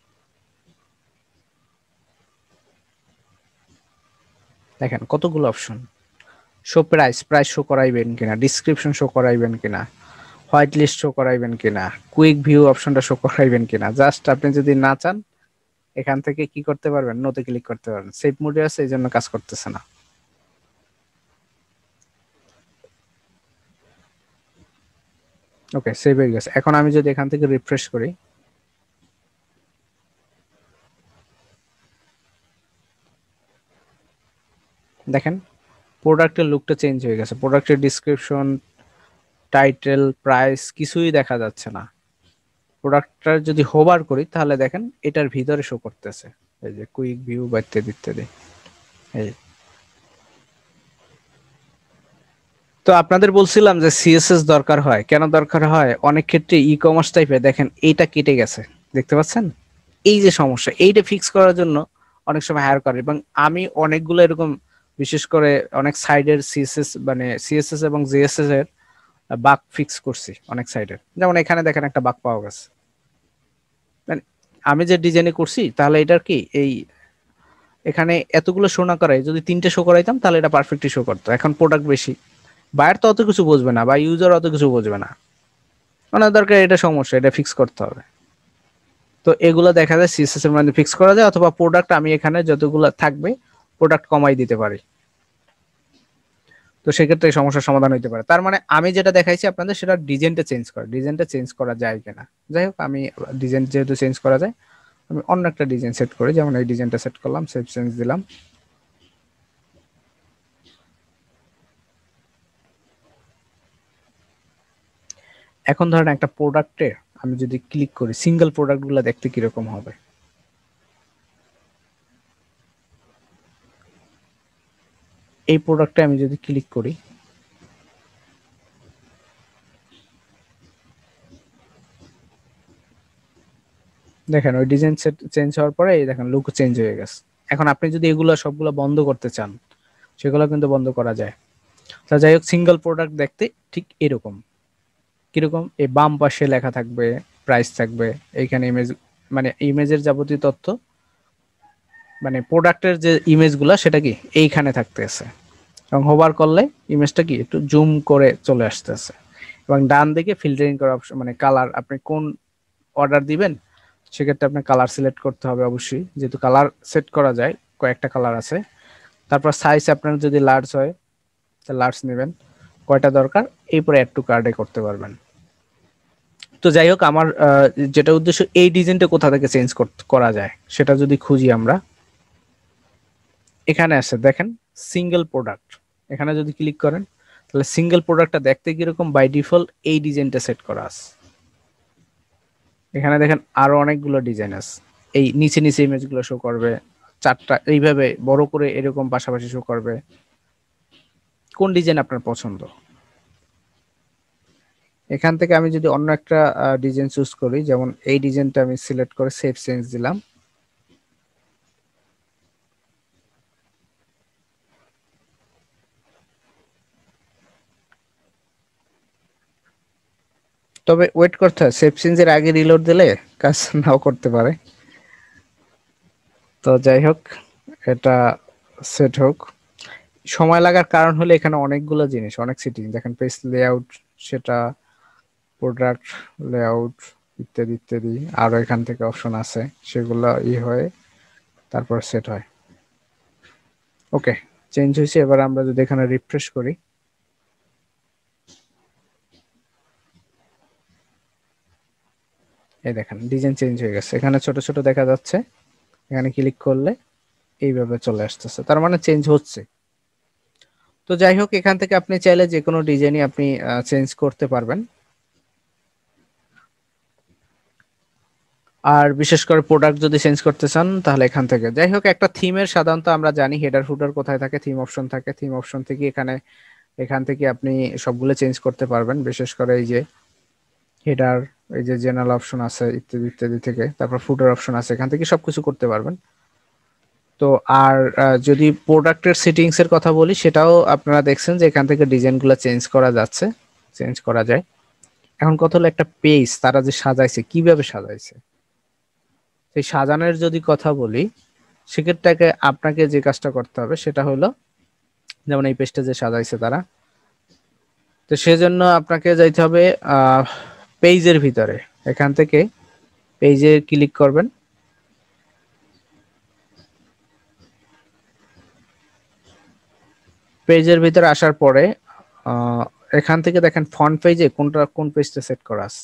দেখেন কতগুলো option, show price, price show করাইবেন কিনা, ডিসক্রিপশন শো করাইবেন কিনা, হোয়াইট লিস্ট শো করাইবেন কিনা, কুইক ভিউ অপশনটা শো করাইবেন কিনা। জাস্ট আপনি যদি না চান এখান থেকে কি করতে পারবেন, নোতে ক্লিক করতে পারবেন। সেভ মোডে আছে এই জন্য কাজ করতেছে না। ওকে, সেভ হয়ে গেছে। এখন আমি যদি এখান থেকে রিফ্রেশ করি, দেখেন প্রোডাক্টের লুকটা চেঞ্জ হয়ে গেছে। প্রোডাক্টের ডিসক্রিপশন, টাইটেল, প্রাইস কিছুই দেখা যাচ্ছে না। প্রোডাক্টটা যদি হোভার করি তাহলে দেখেন এটার ভিতরে শো করতেছে, এই যে কুইক ভিউ বা ইত্যাদি ইত্যাদি। এই তো আপনাদের বলছিলাম যে সিএসএস দরকার হয়, কেন দরকার হয়, অনেক ক্ষেত্রে ই কমার্স টাইপে দেখেন এইটা কেটে গেছে, দেখতে পাচ্ছেন এই যে সমস্যা, এইটা ফিক্স করার জন্য অনেক সময় হায়ার করে। এবং আমি অনেকগুলো এরকম বিশেষ করে অনেক সাইডের সিএসএস মানে সিএসএস এবং জেএসএস এর বাগ ফিক্স করছি অনেক সাইডের। যেমন এখানে দেখেন একটা বাগ পাওয়া গেছে, মানে আমি যে ডিজাইনে করছি তাহলে এটার কি এই এখানে এতগুলো শো না করাই যদি তিনটে শো করাইতাম তাহলে এটা পারফেক্টলি শো করতো। এখন প্রোডাক্ট বেশি, বায়ার তো অত কিছু বুঝবে না বা ইউজার অত কিছু বুঝবে না, ওনার দরকার এটা সমস্যা, এটা ফিক্স করতে হবে। তো এগুলো দেখা যায় সিএসএস এর মধ্যে ফিক্স করা যায়, অথবা প্রোডাক্ট আমি এখানে যতগুলো থাকবে প্রোডাক্ট কমাই দিতে পারি। তো সেক্ষেত্রে এই সমস্যার সমাধান হতে পারে। তার মানে আমি যেটা দেখাইছি আপনাদের সেটা ডিজাইনটা চেঞ্জ করা, ডিজাইনটা চেঞ্জ করা যায় কিনা। যাই হোক, আমি ডিজাইন যেহেতু চেঞ্জ করা যায় আমি অন্য একটা ডিজাইন সেট করি, যেমন এই ডিজাইনটা সেট করলাম, সেভ চেঞ্জ দিলাম। এখন ধরেন একটা প্রোডাক্টে আমি যদি ক্লিক করি, সিঙ্গেল প্রোডাক্টগুলো দেখতে কিরকম হবে। এই প্রোডাক্টে আমি যদি ক্লিক করি, দেখেন ওই ডিজাইন সেট চেঞ্জ হওয়ার পরে এই দেখেন লুক চেঞ্জ হয়ে গেছে। এখন আপনি যদি এগুলো সবগুলো বন্ধ করতে চান সেগুলো কিন্তু বন্ধ করা যায়। তা যাই হোক, সিঙ্গেল প্রোডাক্ট দেখতে ঠিক এরকম। কিরকম, এই বাম পাশে লেখা থাকবে, প্রাইস থাকবে, এইখানে ইমেজ মানে ইমেজের যাবতীয় তথ্য, মানে প্রোডাক্টের যে ইমেজগুলো সেটা কি এইখানে থাকতেছে, এবং হোভার করলে ইমেজটা কি একটু জুম করে চলে আসতেছে। এবং ডান দিকে ফিল্টারিং করা অপশন, মানে কালার, আপনি কোন অর্ডার দিবেন সেক্ষেত্রে আপনার কালার সিলেক্ট করতে হবে অবশ্যই, যেহেতু কালার সেট করা যায়, কয়েকটা কালার আছে। তারপর সাইজ আপনার যদি লার্জ হয় তাহলে লার্জ নেবেন, কয়টা দরকার এরপরে অ্যাড টু কার্ডে করতে পারবেন। তো যাই হোক, আমার যেটা উদ্দেশ্য, এই ডিজাইনটা কোথা থেকে চেঞ্জ করা যায় সেটা যদি খুঁজি আমরা, এখানে আছে দেখেন সিঙ্গেল প্রোডাক্ট, এখানে যদি ক্লিক করেন তাহলে সিঙ্গেল প্রোডাক্টটা দেখতে কিরকম, বাই ডিফল্ট এই ডিজাইনটা সেট করা আছে। এখানে দেখেন আরো অনেকগুলো ডিজাইন আছে, এই নিচে নিচে ইমেজগুলো শো করবে, চারটা এইভাবে বড় করে এরকম পাশাপাশি শো করবে। কোন ডিজাইন আপনার পছন্দ, এখান থেকে আমি যদি অন্য একটা ডিজাইন চুজ করি, যেমন এই ডিজাইনটা আমি সিলেক্ট করে সেভ চেঞ্জ দিলাম। তবে ওয়েট করতে হয়, সেভ চেঞ্জের আগে রিলোড দিলে কাজ নাও করতে পারে। তো যাই হোক, এটা সেট হোক। সময় লাগার কারণ হলো এখানে অনেকগুলো জিনিস, অনেক সেটিং দেখেন, পেজ লেআউট, সেটা প্রোডাক্ট লেআউট ইত্যাদি ইত্যাদি, আরো এখান থেকে অপশন আছে, সেগুলো ই হয় তারপর সেট হয়। ওকে, চেঞ্জ হয়েছে। এবার আমরা যদি এখানে রিফ্রেশ করি, এই দেখেন ডিজাইন চেঞ্জ হয়ে গেছে, এখানে ছোট ছোট দেখা যাচ্ছে, এখানে ক্লিক করলে এইভাবে চলে আসতেছে, তার মানে চেঞ্জ হচ্ছে। তো যাই হোক, এখান থেকে আপনি চাইলে যে কোনো ডিজাইনই আপনি চেঞ্জ করতে পারবেন। আর বিশেষ করে প্রোডাক্ট যদি চেঞ্জ করতে চান তাহলে এখান থেকে। যাই হোক, একটা থিমের সাধারণত আমরা জানি হেডার ফুটার কোথায় থাকে, থিম অপশন থাকে, থিম অপশন থেকে এখানে এখান থেকে আপনি সবগুলো চেঞ্জ করতে পারবেন। বিশেষ করে এই যে হেডার, এই যে জেনারেল অপশন আছে ইত্যাদি ইত্যাদি থেকে, তারপর ফুটার অপশন আছে, এখান থেকে সবকিছু করতে পারবেন। তো আর যদি প্রোডাক্টের সেটিংস এর কথা বলি, সেটাও আপনারা দেখছেন যে এখান থেকে ডিজাইনগুলো চেঞ্জ করা যাচ্ছে, চেঞ্জ করা যায়। এখন কথা হলো একটা পেজ তারা যে সাজাইছে কিভাবে সাজাইছে, সেই সাজানোর যদি কথা বলি সেক্ষেত্রে আপনাকে যে কাজটা করতে হবে সেটা হলো, যেমন এই পেজটা যে সাজাইছে তারা, তো সেজন্য আপনাকে যাইতে হবে পেজের ভিতরে। এখান থেকে পেজে ক্লিক করবেন, পেজের ভিতরে আসার পরে এখান থেকে দেখেন ফন্ট পেজে কোনটা কোন পেজটা সেট করা আছে।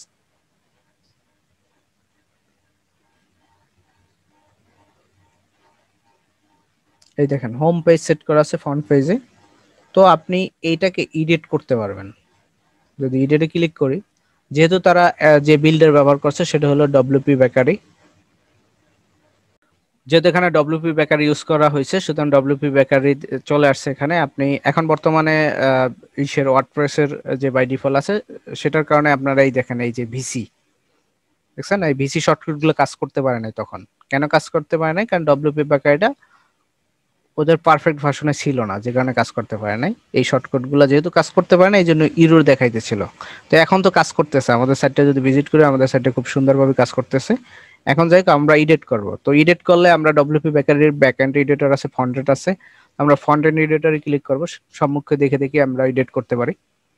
এই দেখেন হোম পেজ সেট করা আছে ফন্ট পেজে। তো আপনি এইটাকে এডিট করতে পারবেন। যদি এডিটে ক্লিক করি, যেহেতু তারা যে বিল্ডার ব্যবহার করছে সেটা হলো ডব্লিউপি বেকারি, যেহেতু এখানে ডব্লিউপি বেকারি ইউজ করা হয়েছে সুতরাং ডব্লিউপি বেকারি চলে আসছে এখানে। আপনি এখন বর্তমানে ইসের ওয়ার্ডপ্রেসের যে বাই ডিফল্ট আছে সেটার কারণে আপনারা এই দেখেন এই যে ভিসি দেখছেন, এই ভিসি শর্টকাট গুলো কাজ করতে পারে নাই। তখন কেন কাজ করতে পারে নাই? কারণ ডব্লিউপি বেকারিটা ওদের পারফেক্ট ভার্সনে ছিল না, যে কারণে কাজ করতে পারে নাই। এই শর্টকাট গুলো যেহেতু কাজ করতে পারে না এই জন্য ইরর দেখাইতেছিল। তো এখন তো কাজ করতেছে, আমাদের সাইটটা যদি ভিজিট করি আমাদের সাইটে খুব সুন্দরভাবে কাজ করতেছে। এখন যাই আমরা এডিট করব। তো এডিট করলে আমরা ডব্লিউপি বেকারির ব্যাকএন্ড এডিটর আছে, ফন্ট এন্ড আছে, আমরা ফন্ট এন্ড এডিটরে ক্লিক করব, সম্মুখে দেখে দেখে আমরা এডিট করতে পারি।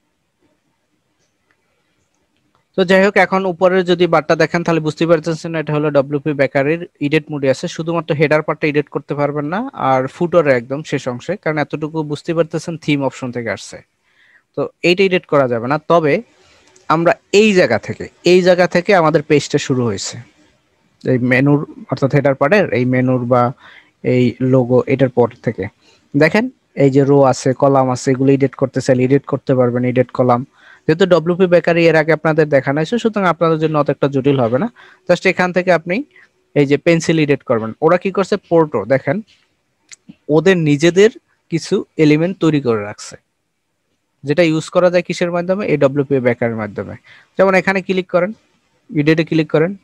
তো যাই হোক এখন উপরে যদি বারটা দেখেন তাহলে বুঝতে পারতেছেন এটা হলো ডব্লিউপি বেকারির এডিট মোডে আছে। শুধুমাত্র হেডার পার্টটা এডিট করতে পারবেন না, আর ফুটারে একদম শেষ অংশে, কারণ এতটুকু বুঝতে পারতেছেন থিম অপশন থেকে আসছে। তো এইটা এডিট করা যাবে না। তবে আমরা এই জায়গা থেকে এই জায়গা থেকে আমাদের পেজটা শুরু হয়েছে, এই মেনুর অর্থাৎ হেডার পার্টের এই মেনুর বা এই লোগো এটার পর থেকে দেখেন এই যে রো আছে, কলাম আছে, এগুলো এডিট করতে চাইলে এডিট করতে পারবেন, এডিট কলাম। যেহেতু ডব্লিউপি বেকারি এর আগে আপনাদের দেখানো হয়েছে সুতরাং আপনাদের জন্য অত একটা জটিল হবে না। জাস্ট এখান থেকে আপনি এই যে পেন্সিল এডিট করবেন। ওরা কি করছে, পোর্টো দেখেন ওদের নিজেদের কিছু এলিমেন্ট তৈরি করে রাখছে, যেটা ইউজ করা যায় কিসের মাধ্যমে, এই ডব্লিউপি বেকারের মাধ্যমে। যেমন এখানে ক্লিক করেন, এডিটে ক্লিক করেন,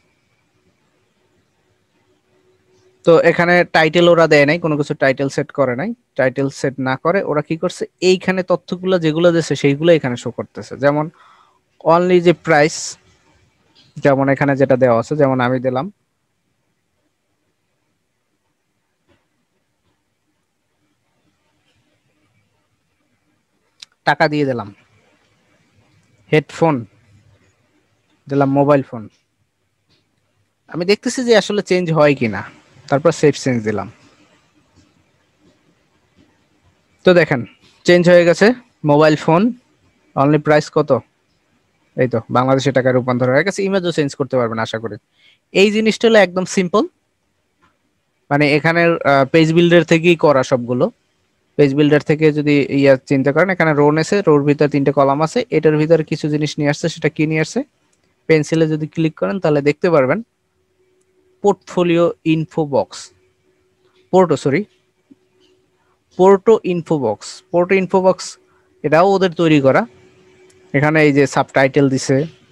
তো এখানে টাইটেল ওরা দেয় নাই, কোনো কিছু টাইটেল সেট করে নাই। টাইটেল সেট না করে ওরা কি করছে, এইখানে তথ্যগুলো যেগুলো দিয়েছে সেইগুলো এখানে শো করতেছে। যেমন অনলি যে প্রাইস, যেমন এখানে যেটা দেওয়া আছে, যেমন আমি দিলাম টাকা দিয়ে দিলাম, হেডফোন দিলাম, মোবাইল ফোন। আমি দেখতেছি যে আসলে চেঞ্জ হয় কিনা, তারপর সেভ চেঞ্জ দিলাম। তো দেখেন চেঞ্জ হয়ে গেছে, মোবাইল ফোন অনলি প্রাইস কত, এই তো বাংলাদেশি টাকায় রূপান্তর হয়ে গেছে। ইমেজও চেঞ্জ করতে পারবেন আশা করি। এই জিনিসটা হলো একদম সিম্পল, মানে এখানের পেজ বিল্ডার থেকেই করা সবগুলো। পেজ বিল্ডার থেকে যদি ইয়া চিন্তা করেন, এখানে রো নেছে, রোর ভিতরে তিনটে কলাম আছে, এটার ভিতরে কিছু জিনিস নিয়ে আসছে। সেটা কি নিয়ে আসছে, পেন্সিলে যদি ক্লিক করেন তাহলে দেখতে পারবেন portfolio info box, Porto sorry Porto info box. Porto info box এটাও ওদের তৈরি করা। এখানে এই যে সাবটাইটেল দিছে,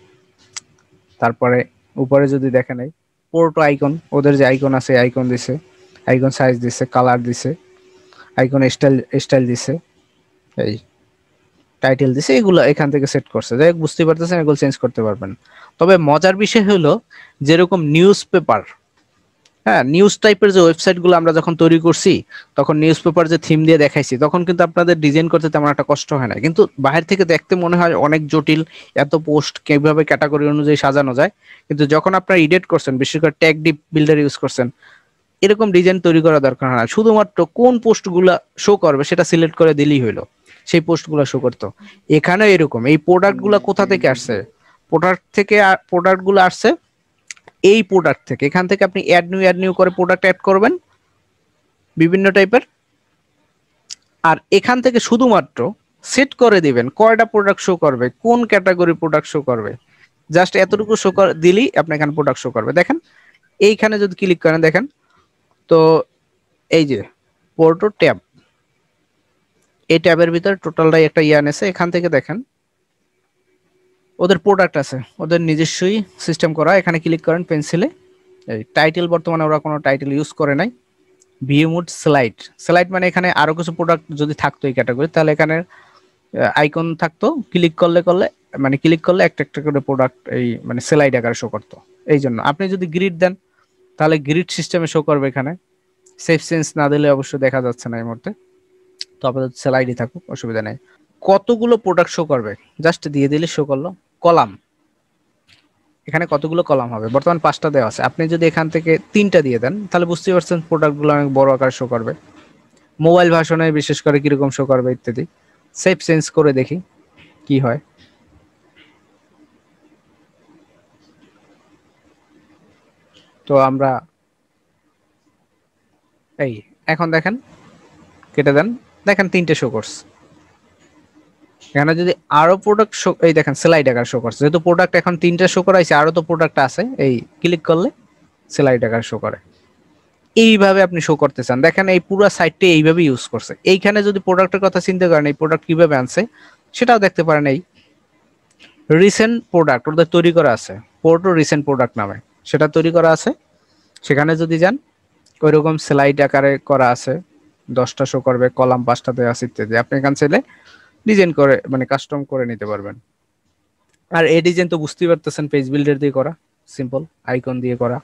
তারপরে উপরে যদি দেখেন এই পোর্টো আইকন, ওদের যে আইকন আছে আইকন দিছে, আইকন সাইজ দিছে, কালার দিছে, আইকন স্টাইল স্টাইল দিছে, এই টাইটেল দিছে, এগুলো এখান থেকে সেট করছে। যাই হোক বুঝতে পারতেছেন এগুলো চেঞ্জ করতে পারবেন। তবে মজার বিষয় হলো যেরকম নিউজ পেপার, হ্যাঁ নিউজ টাইপের যে ওয়েবসাইটগুলো আমরা যখন তৈরি করছি তখন নিউজ পেপার যে থিম দিয়ে দেখাইছি তখন কিন্তু আপনাদের ডিজাইন করতে তেমন একটা কষ্ট হয় না, কিন্তু বাইরে থেকে দেখতে মনে হয় অনেক জটিল, এত পোস্ট কিভাবে ক্যাটাগরি অনুযায়ী সাজানো যায়। কিন্তু যখন আপনারা এডিট করছেন, বিশেষ করে ট্যাগ ডিপ বিল্ডার ইউজ করছেন, এরকম ডিজাইন তৈরি করা দরকার হয় না। শুধুমাত্র কোন পোস্টগুলো শো করবে সেটা সিলেক্ট করে দিলেই হইলো, সেই পোস্টগুলো শো করতো। এখানে এরকম এই প্রোডাক্টগুলো কোথা থেকে আসছে, প্রোডাক্ট থেকে প্রোডাক্টগুলো আসছে এই প্রোডাক্ট থেকে। এখান থেকে আপনি অ্যাড নিউ অ্যাড নিউ করে প্রোডাক্ট অ্যাড করবেন বিভিন্ন টাইপের, আর এখান থেকে শুধুমাত্র সেট করে দিবেন কয়টা প্রোডাক্ট শো করবে, কোন ক্যাটাগরি প্রোডাক্ট শো করবে। জাস্ট এতটুকু শো করে দিলেই আপনি এখানে প্রোডাক্ট শো করবে। দেখেন এইখানে যদি ক্লিক করেন দেখেন তো এই যে পোর্টো ট্যাব, এই ট্যাবের ভিতরে টোটালটাই একটা ইয়ান আছে। এখান থেকে দেখেন ওদের প্রোডাক্ট আছে, ওদের নিজস্বই সিস্টেম করা। এখানে ক্লিক করেন পেন্সিলে, এই টাইটেল বর্তমানে ওরা কোনো টাইটেল ইউজ করে নাই। ভিউ মুড স্লাইড, স্লাইড মানে এখানে আরো কিছু প্রোডাক্ট যদি থাকতো এই ক্যাটাগরি তাহলে এখানে আইকন থাকতো, ক্লিক করলে করলে মানে ক্লিক করলে একটা একটা করে প্রোডাক্ট এই মানে স্লাইড আকারে শো করতো। এই জন্য আপনি যদি গ্রিড দেন তাহলে গ্রিড সিস্টেমে শো করবে। এখানে সেফ সেন্স না দিলে অবশ্য দেখা যাচ্ছে না এই মুহূর্তে, তো আপাতত স্লাইডই থাকুক, অসুবিধা নেই। কতগুলো প্রোডাক্ট শো করবে জাস্ট দিয়ে দিলে শো করলো। কলাম, এখানে কতগুলো কলাম হবে, বর্তমান পাঁচটা দেওয়া আছে, আপনি যদি এখান থেকে তিনটা দিয়ে দেন তাহলে বুঝতে পারছেন প্রোডাক্টগুলো অনেক বড় আকারে শো করবে। মোবাইল ভার্সনে বিশেষ করে কিরকম শো করবে ইত্যাদি। সেফ সেন্স করে দেখি কি হয়। তো আমরা এই এখন দেখেন কেটে দেন, দেখেন তিনটে শো করছে। এখানে যদি আরো প্রোডাক্ট শো, এই দেখেন স্লাইড আকার শো করছে, যেহেতু প্রোডাক্ট এখন তিনটা শো করাইছে, আরো তো প্রোডাক্ট আছে, এই ক্লিক করলে স্লাইড আকার শো করে। এইভাবে আপনি শো করতে চান, দেখেন এই পুরো সাইটটি এইভাবে ইউজ করছে। এইখানে যদি প্রোডাক্টের কথা চিন্তা করেন, এই প্রোডাক্ট কিভাবে আনছে সেটাও দেখতে পারেন। এই রিসেন্ট প্রোডাক্ট ওদের তৈরি করা আছে, পোর্টো রিসেন্ট প্রোডাক্ট নামে সেটা তৈরি করা আছে। সেখানে যদি যান ওইরকম স্লাইড আকারে করা আছে, দশটা শো করবে, কলাম পাঁচটা দেওয়া আছে ইত্যাদি। আপনি এখান চাইলে ডিজাইন করে মানে কাস্টম করে নিতে পারবেন। আর এই ডিজাইন তো বুঝতেই পারতেছেন পেজ বিল্ডার দিয়ে করা, সিম্পল আইকন দিয়ে করা।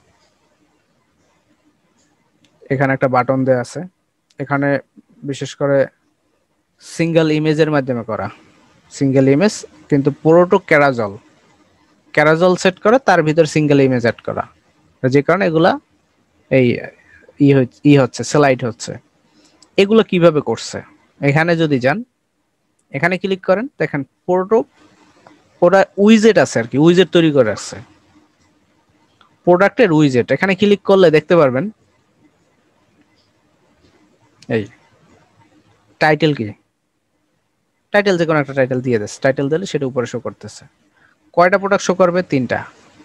এখানে একটা বাটন দেওয়া আছে, এখানে বিশেষ করে সিঙ্গেল ইমেজের মাধ্যমে করা, সিঙ্গেল ইমেজ কিন্তু পুরোটো ক্যারাজল ক্যারাজল সেট করে তার ভিতর সিঙ্গেল ইমেজ অ্যাড করা, যে কারণে এগুলা এই ই হচ্ছে স্লাইড হচ্ছে। এগুলো কিভাবে করছে এখানে যদি যান, এখানে ক্লিক করেন, দেখেন পুরোটো ওরা উইজেট আছে আর কি, উইজেট তৈরি করে আছে, প্রোডাক্টের উইজেট। এখানে ক্লিক করলে দেখতে পারবেন এই টাইটেল কি, টাইটেল যে কোনো একটা টাইটেল দিয়ে দিচ্ছে, টাইটেল দিলে সেটা উপরে শো করতেছে। কয়টা প্রোডাক্ট শো করবে, তিনটা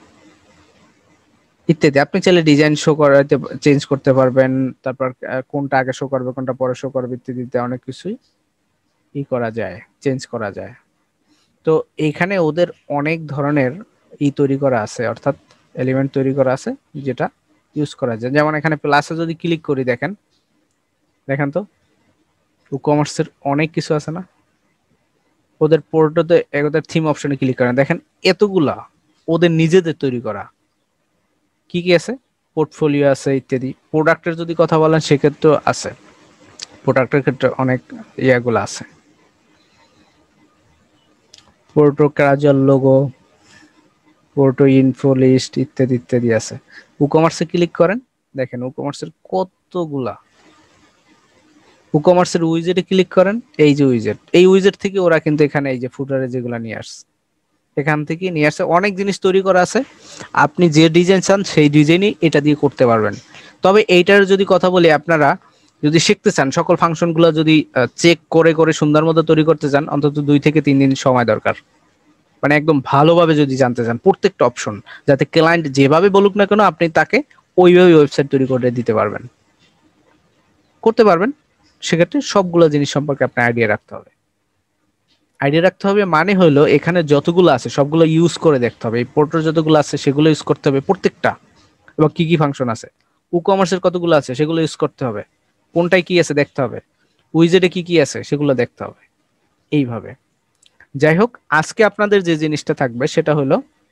ইত্যাদি। আপনি চাইলে ডিজাইন শো করাতে চেঞ্জ করতে পারবেন, তারপর কোনটা আগে শো করবে কোনটা পরে শো করবে ইত্যাদিতে অনেক কিছুই ই করা যায়, চেঞ্জ করা যায়। তো এইখানে ওদের অনেক ধরনের ই তৈরি করা আছে, অর্থাৎ এলিমেন্ট তৈরি করা আছে যেটা ইউজ করা যায়। যেমন এখানে প্লাসে যদি ক্লিক করি, দেখেন দেখেন তো কমার্সের অনেক কিছু আছে না, ওদের পোর্টোতে ওদের থিম অপশনে ক্লিক করেন, দেখেন এতগুলা ওদের নিজেদের তৈরি করা। কি কি আছে, পোর্টফোলিও আছে ইত্যাদি। প্রোডাক্টের যদি কথা বলেন সেক্ষেত্রেও আছে, প্রোডাক্টের ক্ষেত্রে অনেক ইয়াগুলো আছে, Porto carousel logo, Porto info list ইত্যাদি ইত্যাদি আছে। ই-কমার্সে ক্লিক করেন, দেখেন ই-কমার্সের কতগুলা। ই-কমার্সের উইজেটে ক্লিক করেন, এই যে উইজেট, এই উইজেট থেকে ওরা কিন্তু এখানে এই যে ফুটারে যেগুলা নিয়ে আসছে, এখান থেকে নিয়ে আসছে, অনেক জিনিস তৈরি করা আছে। আপনি যে ডিজাইন চান সেই ডিজাইনই এটা দিয়ে করতে পারবেন। তবে এইটার যদি কথা বলি, আপনারা যদি শিখতে চান, সকল ফাংশনগুলো যদি চেক করে করে সুন্দর মতো তৈরি করতে চান, অন্তত দুই থেকে তিন দিন সময় দরকার। মানে একদম ভালোভাবে যদি জানতে চান প্রত্যেকটা অপশন, যাতে ক্লায়েন্ট যেভাবে বলুক না কেন আপনি তাকে ওইভাবে ওয়েবসাইট তৈরি করে দিতে পারবেন, করতে পারবেন। সেক্ষেত্রে সবগুলো জিনিস সম্পর্কে আপনার আইডিয়া রাখতে হবে। আইডিয়া রাখতে হবে মানে হলো এখানে যতগুলো আছে সবগুলো ইউজ করে দেখতে হবে, এই পোর্টাল যতগুলো আছে সেগুলো ইউজ করতে হবে প্রত্যেকটা, এবং কি কি ফাংশন আছে। ই-কমার্সের কতগুলো আছে সেগুলো ইউজ করতে হবে, কোনটায় কি আছে দেখতে হবে, উইজেটে কি কি আছে সেগুলো দেখতে হবে। এইভাবে যাই হোক, আজকে আপনাদের যে জিনিসটা থাকবে সেটা হলো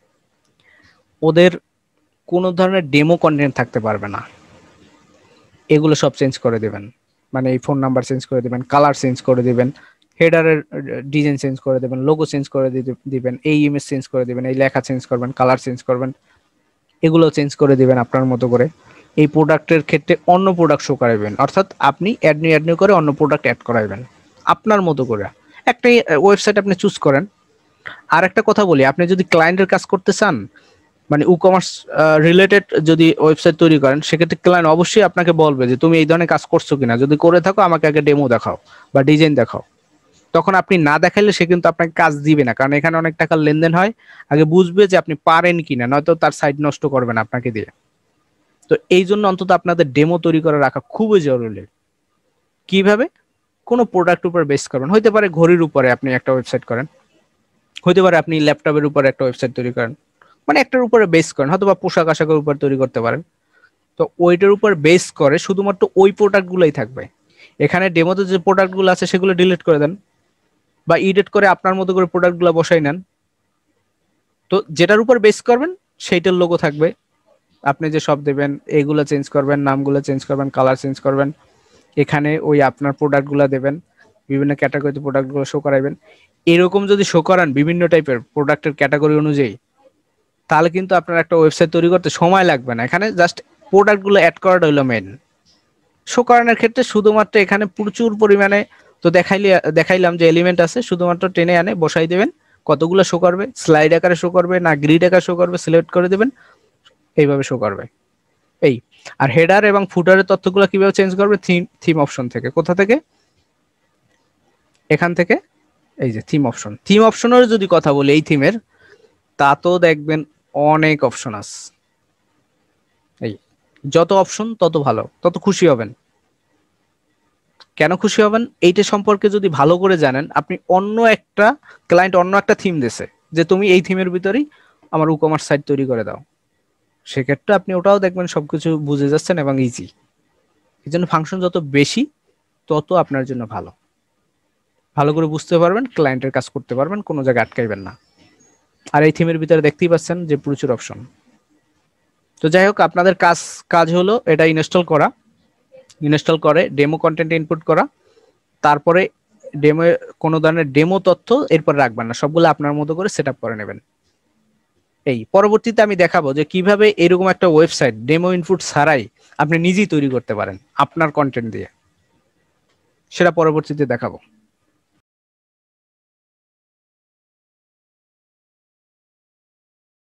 ওদের কোনো ধরনের ডেমো কন্টেন্ট থাকতে পারবে না, এগুলো সব চেঞ্জ করে দিবেন। মানে এই ফোন নাম্বার চেঞ্জ করে দিবেন, কালার চেঞ্জ করে দিবেন, হেডারের ডিজাইন চেঞ্জ করে দেবেন, লোগো চেঞ্জ করে দিবেন, এই ইমেজ চেঞ্জ করে দিবেন, এই লেখা চেঞ্জ করবেন, কালার চেঞ্জ করবেন, এগুলো চেঞ্জ করে দিবেন আপনার মতো করে। এই প্রোডাক্টের ক্ষেত্রে অন্য প্রোডাক্ট শো করাবেন, অর্থাৎ আপনি অ্যাড নিউ অ্যাড নিউ করে অন্য প্রোডাক্ট অ্যাড করাবেন আপনার মতো করে। একটা ওয়েবসাইট আপনি চুজ করেন। আর একটা কথা বলি, আপনি যদি ক্লায়েন্টের কাজ করতে চান, মানে ই-কমার্স রিলেটেড যদি ওয়েবসাইট তৈরি করেন, সেক্ষেত্রে ক্লায়েন্ট অবশ্যই আপনাকে বলবে যে তুমি এই ধরনের কাজ করছো কিনা, যদি করে থাকো আমাকে আগে ডেমো দেখাও বা ডিজাইন দেখাও। তখন আপনি না দেখাইলে সে কিন্তু আপনাকে কাজ দিবে না, কারণ এখানে অনেক টাকার লেনদেন হয়। আগে বুঝবে যে আপনি পারেন কিনা, নয়তো তার সাইট নষ্ট করবে না আপনাকে দিয়ে। তো এই জন্য অন্তত আপনাদের ডেমো তৈরি করে রাখা খুবই জরুরি। কিভাবে, কোনো প্রোডাক্ট উপর বেস করবেন, হইতে পারে ঘড়ির উপরে আপনি একটা ওয়েবসাইট করেন, হইতে পারে আপনি ল্যাপটপের উপরে একটা ওয়েবসাইট তৈরি করেন, মানে একটার উপরে বেস করেন, হয়তো বা পোশাক আশাকের উপর তৈরি করতে পারেন। তো ওইটার উপর বেস করে শুধুমাত্র ওই প্রোডাক্টগুলোই থাকবে। এখানে ডেমোতে যে প্রোডাক্টগুলো আছে সেগুলো ডিলিট করে দেন, বা এডিট করে আপনার মতো করে প্রোডাক্টগুলো বসাই নেন। তো যেটার উপর বেস করবেন সেইটার লোগো থাকবে, আপনি যে সব দেবেন এগুলো চেঞ্জ করবেন, নামগুলো চেঞ্জ করবেন, কালার চেঞ্জ করবেন, এখানে ওই আপনার প্রোডাক্টগুলো দেবেন, বিভিন্ন ক্যাটাগরিতে প্রোডাক্টগুলো শো করাবেন। এরকম যদি শো করান বিভিন্ন টাইপের প্রোডাক্টের ক্যাটাগরি অনুযায়ী, তাহলে কিন্তু আপনার একটা ওয়েবসাইট তৈরি করতে সময় লাগবে না। এখানে জাস্ট প্রোডাক্টগুলো অ্যাড করাটা হলো মেন। শো করানোর ক্ষেত্রে শুধুমাত্র এখানে প্রচুর পরিমাণে তো দেখাইলে দেখাইলাম যে এলিমেন্ট আছে, শুধুমাত্র টেনে আনে বসাই দেবেন। কতগুলো শো করবে, স্লাইড আকারে শো করবে না গ্রিড আকারে শো করবে, সিলেক্ট করে দেবেন, এইভাবে শো করবে। এই আর হেডার এবং ফুটারের তথ্যগুলো কিভাবে চেঞ্জ করবে, থিম থিম অপশন থেকে। কোথা থেকে? এখান থেকে। এই যে থিম অপশন, থিম অপশনের যদি কথা বলি এই থিমের, তা তো দেখবেন অনেক অপশন আছে। এই যত অপশন তত ভালো, তত খুশি হবেন। কেন খুশি হবেন? এইটা সম্পর্কে যদি ভালো করে জানেন, আপনি অন্য একটা ক্লায়েন্ট অন্য একটা থিম দিছে যে তুমি এই থিমের ভিতরেই আমার ই কমার্স সাইট তৈরি করে দাও, সেক্ষেত্রে আপনি ওটাও দেখবেন সবকিছু বুঝে যাচ্ছেন এবং ইজি। এই জন্য ফাংশন যত বেশি তত আপনার জন্য ভালো। ভালো করে বুঝতে পারবেন, ক্লায়েন্টের কাজ করতে পারবেন, কোনো জায়গায় আটকাইবেন না। আর এই থিমের ভিতরে দেখতেই পাচ্ছেন যে প্রচুর অপশন। তো যাই হোক, আপনাদের কাজ কাজ হলো এটা ইনস্টল করা, ইনস্টল করে ডেমো কন্টেন্ট ইনপুট করা, তারপরে ডেমো কোনো ধরনের ডেমো তথ্য এরপর রাখবেন না, সবগুলো আপনার মতো করে সেট আপ করে নেবেন। এই পরবর্তীতে আমি দেখাবো যে কিভাবে এরকম একটা ওয়েবসাইট ডেমো ইনপুট ছাড়াই আপনি নিজেই তৈরি করতে পারেন আপনার কন্টেন্ট দিয়ে, সেটা পরবর্তীতে দেখাবো।